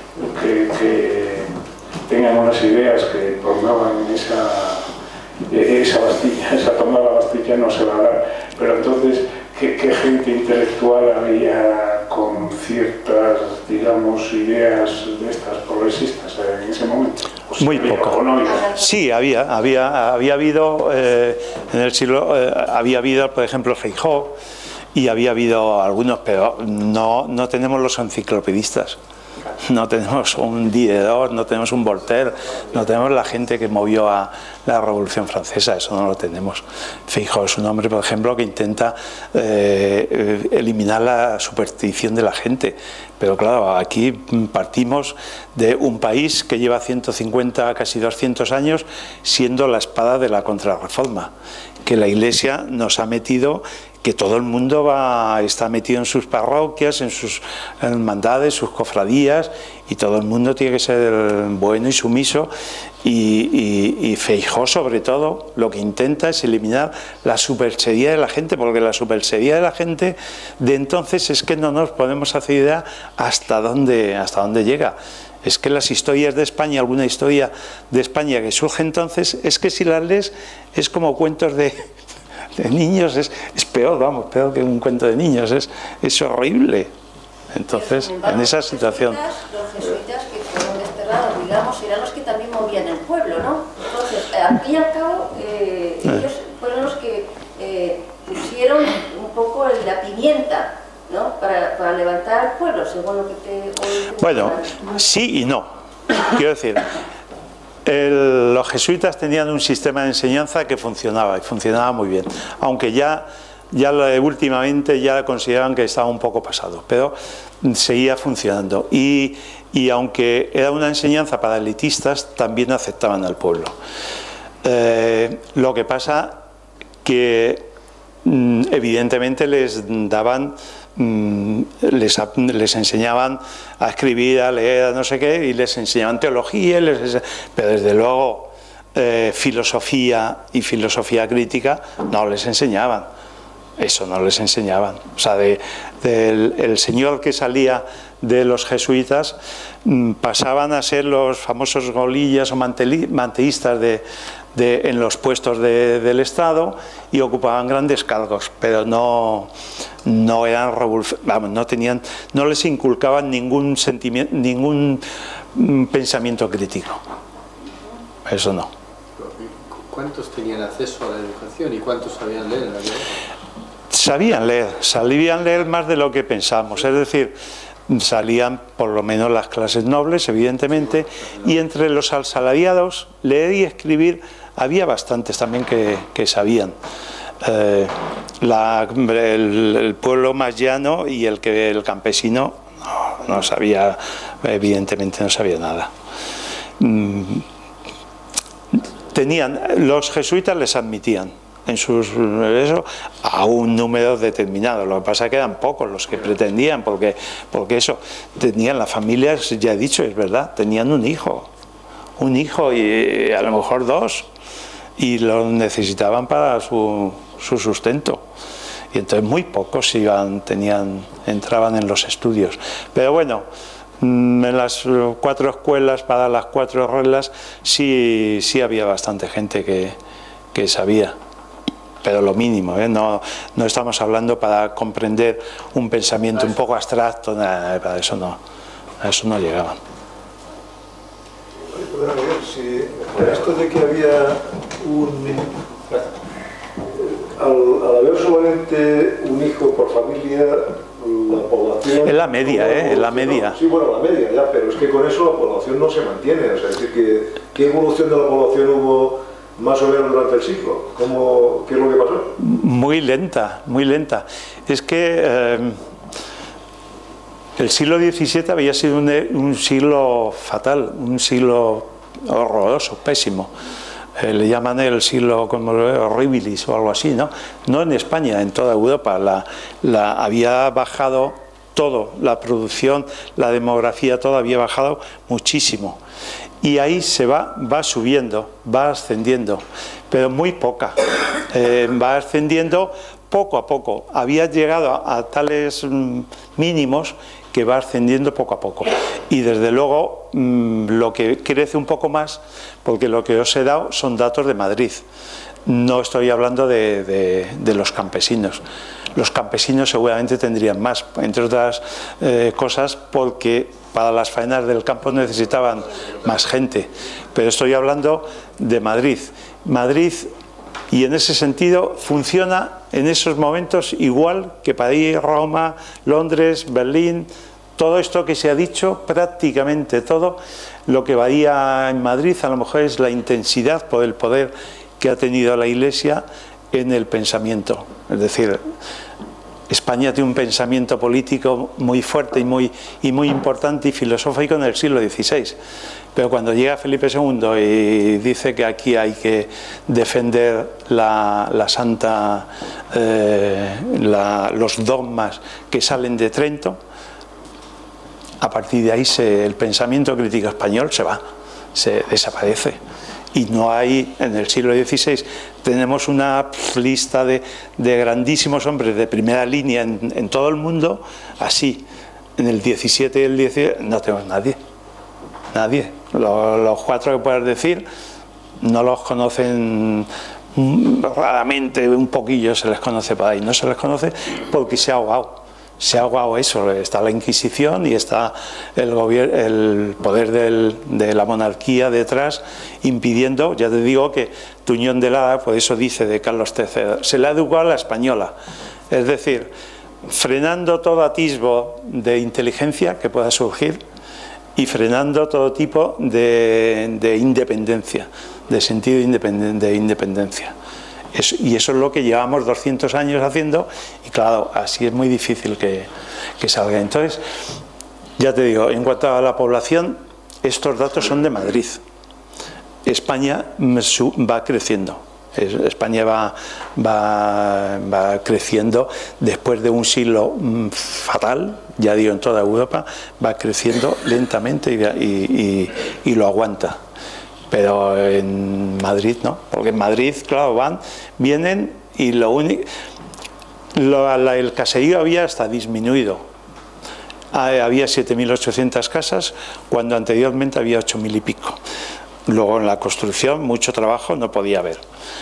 tengan unas ideas que promuevan esa Bastilla, esa toma de la Bastilla no se va a dar. Pero entonces, ¿qué gente intelectual había con ciertas, digamos, ideas de estas progresistas en ese momento? Muy poco. Sí, había habido en el siglo, había habido, por ejemplo, Feijóo, y había habido algunos, pero no tenemos los enciclopedistas. No tenemos un Diderot, no tenemos un Voltaire, no tenemos la gente que movió a la Revolución Francesa, eso no lo tenemos. Feijóo es un hombre, por ejemplo, que intenta eliminar la superstición de la gente, pero claro, aquí partimos de un país que lleva 150, casi 200 años siendo la espada de la contrarreforma, que la Iglesia nos ha metido, que todo el mundo está metido en sus parroquias, en sus hermandades, sus cofradías, y todo el mundo tiene que ser bueno y sumiso, y Feijóo sobre todo lo que intenta es eliminar la superchería de la gente, porque la superchería de la gente de entonces es que no nos podemos hacer idea hasta dónde llega. Es que las historias de España, alguna historia de España que surge entonces, es que si las lees es como cuentos de niños, es peor, vamos, peor que un cuento de niños, es horrible. Entonces, en esa situación... Los jesuitas que fueron desterrados, digamos, eran los que también movían el pueblo, ¿no? Entonces, al fin y al cabo, ellos fueron los que pusieron un poco la pimienta, ¿no? Para levantar al pueblo, según lo que te... Bueno, sí y no. Quiero decir... los jesuitas tenían un sistema de enseñanza que funcionaba, y funcionaba muy bien, aunque ya últimamente ya consideraban que estaba un poco pasado, pero seguía funcionando, y aunque era una enseñanza para elitistas, también aceptaban al pueblo. Lo que pasa que evidentemente les daban, les enseñaban a escribir, a leer, a no sé qué, y les enseñaban teología, pero desde luego filosofía y filosofía crítica no les enseñaban. Eso no les enseñaban. O sea, el señor que salía de los jesuitas pasaban a ser los famosos golillas o manteístas en los puestos del Estado, y ocupaban grandes cargos, pero no eran no les inculcaban ningún sentimiento, ningún pensamiento crítico. Eso no. ¿Cuántos tenían acceso a la educación y cuántos sabían leer en la vida? Sabían leer más de lo que pensamos, es decir, salían por lo menos las clases nobles, evidentemente, y entre los asalariados, leer y escribir había bastantes también que sabían. El pueblo más llano y el campesino no sabía, evidentemente no sabía nada. Los jesuitas les admitían en a un número determinado. Lo que pasa es que eran pocos los que pretendían, porque eso, tenían las familias, ya he dicho, es verdad, tenían un hijo y a lo mejor dos, y lo necesitaban para su sustento, y entonces muy pocos entraban en los estudios. Pero bueno, en las 4 escuelas para las 4 reglas sí había bastante gente que sabía, pero lo mínimo, no estamos hablando para comprender un pensamiento un poco abstracto, nada, para eso no llegaban. Si esto de que había al haber solamente un hijo por familia, la población... Es la media, es la media. Sí, bueno, la media, ya, pero es que con eso la población no se mantiene. O sea, es decir, ¿qué evolución de la población hubo más o menos durante el siglo? ¿Qué es lo que pasó? Muy lenta, muy lenta. Es que el siglo XVII había sido un siglo fatal, un siglo horroroso, pésimo. Le llaman el siglo como horribilis o algo así, ¿no? No en España, en toda Europa. Había bajado todo, la producción, la demografía, todo había bajado muchísimo. Y ahí se va subiendo, va ascendiendo, pero muy poca. Va ascendiendo poco a poco. Había llegado a tales mínimos que va ascendiendo poco a poco. Y desde luego lo que crece un poco más, porque lo que os he dado son datos de Madrid. No estoy hablando de los campesinos. Los campesinos seguramente tendrían más, entre otras cosas porque para las faenas del campo necesitaban más gente. Pero estoy hablando de Madrid. Madrid, y en ese sentido, funciona en esos momentos igual que París, Roma, Londres, Berlín. Todo esto que se ha dicho, prácticamente todo, lo que varía en Madrid a lo mejor es la intensidad por el poder que ha tenido la Iglesia en el pensamiento. Es decir, España tiene un pensamiento político muy fuerte y muy importante y filosófico en el siglo XVI. Pero cuando llega Felipe II y dice que aquí hay que defender los dogmas que salen de Trento, a partir de ahí el pensamiento crítico español se desaparece. Y no hay, en el siglo XVI, tenemos una lista de grandísimos hombres de primera línea en todo el mundo, así. En el 17 y el 18 no tenemos nadie. Los cuatro que puedas decir no los conocen raramente, un poquillo se les conoce por ahí. No se les conoce porque se ha ahogado. Se ha ahogado eso, está la Inquisición y está el poder de la monarquía detrás impidiendo, ya te digo que Tuñón de Lara, por eso dice de Carlos III, se le ha educado a la española, es decir, frenando todo atisbo de inteligencia que pueda surgir y frenando todo tipo de independencia, de sentido de independencia. Y eso es lo que llevamos 200 años haciendo y claro, así es muy difícil que salga. Entonces, ya te digo, en cuanto a la población, estos datos son de Madrid. España va creciendo. España va creciendo después de un siglo fatal, ya digo, en toda Europa, va creciendo lentamente y lo aguanta. Pero en Madrid no, porque en Madrid, claro, vienen y el caserío había hasta disminuido. Había 7.800 casas, cuando anteriormente había 8.000 y pico. Luego en la construcción, mucho trabajo no podía haber.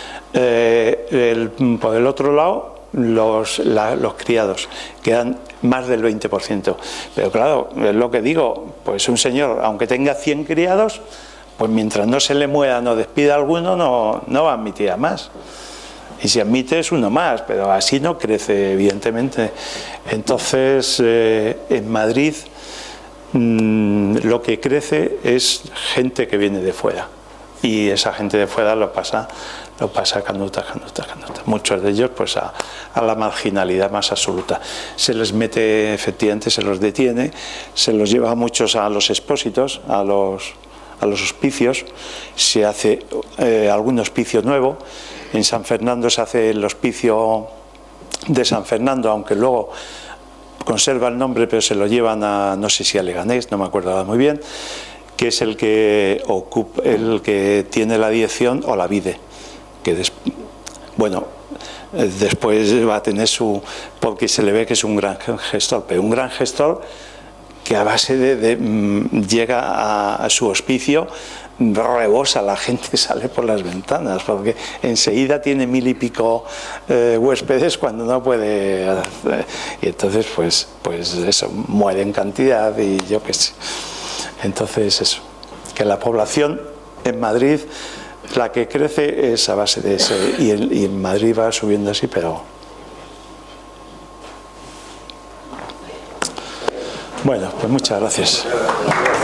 Por el otro lado, los criados, que eran más del 20%. Pero claro, es lo que digo, pues un señor, aunque tenga 100 criados, pues mientras no se le muera, no despida alguno, no va a admitir a más. Y si admite es uno más, pero así no crece, evidentemente. Entonces, en Madrid lo que crece es gente que viene de fuera. Y esa gente de fuera lo pasa canuta. Muchos de ellos pues a la marginalidad más absoluta. Se les mete, efectivamente, se los detiene, se los lleva a muchos a los expósitos, a los hospicios. Se hace algún hospicio nuevo. En San Fernando se hace el hospicio de San Fernando, aunque luego conserva el nombre, pero se lo llevan a, no sé si a Leganés, no me acuerdo muy bien, que es el que tiene la dirección o la vide, que después va a tener porque se le ve que es un gran gestor, pero un gran gestor que a base llega a su hospicio, rebosa, la gente sale por las ventanas, porque enseguida tiene 1000 y pico huéspedes cuando no puede y entonces pues eso, muere en cantidad y yo qué sé. Entonces eso, que la población en Madrid, la que crece es a base de eso, y en Madrid va subiendo así, pero bueno, pues muchas gracias.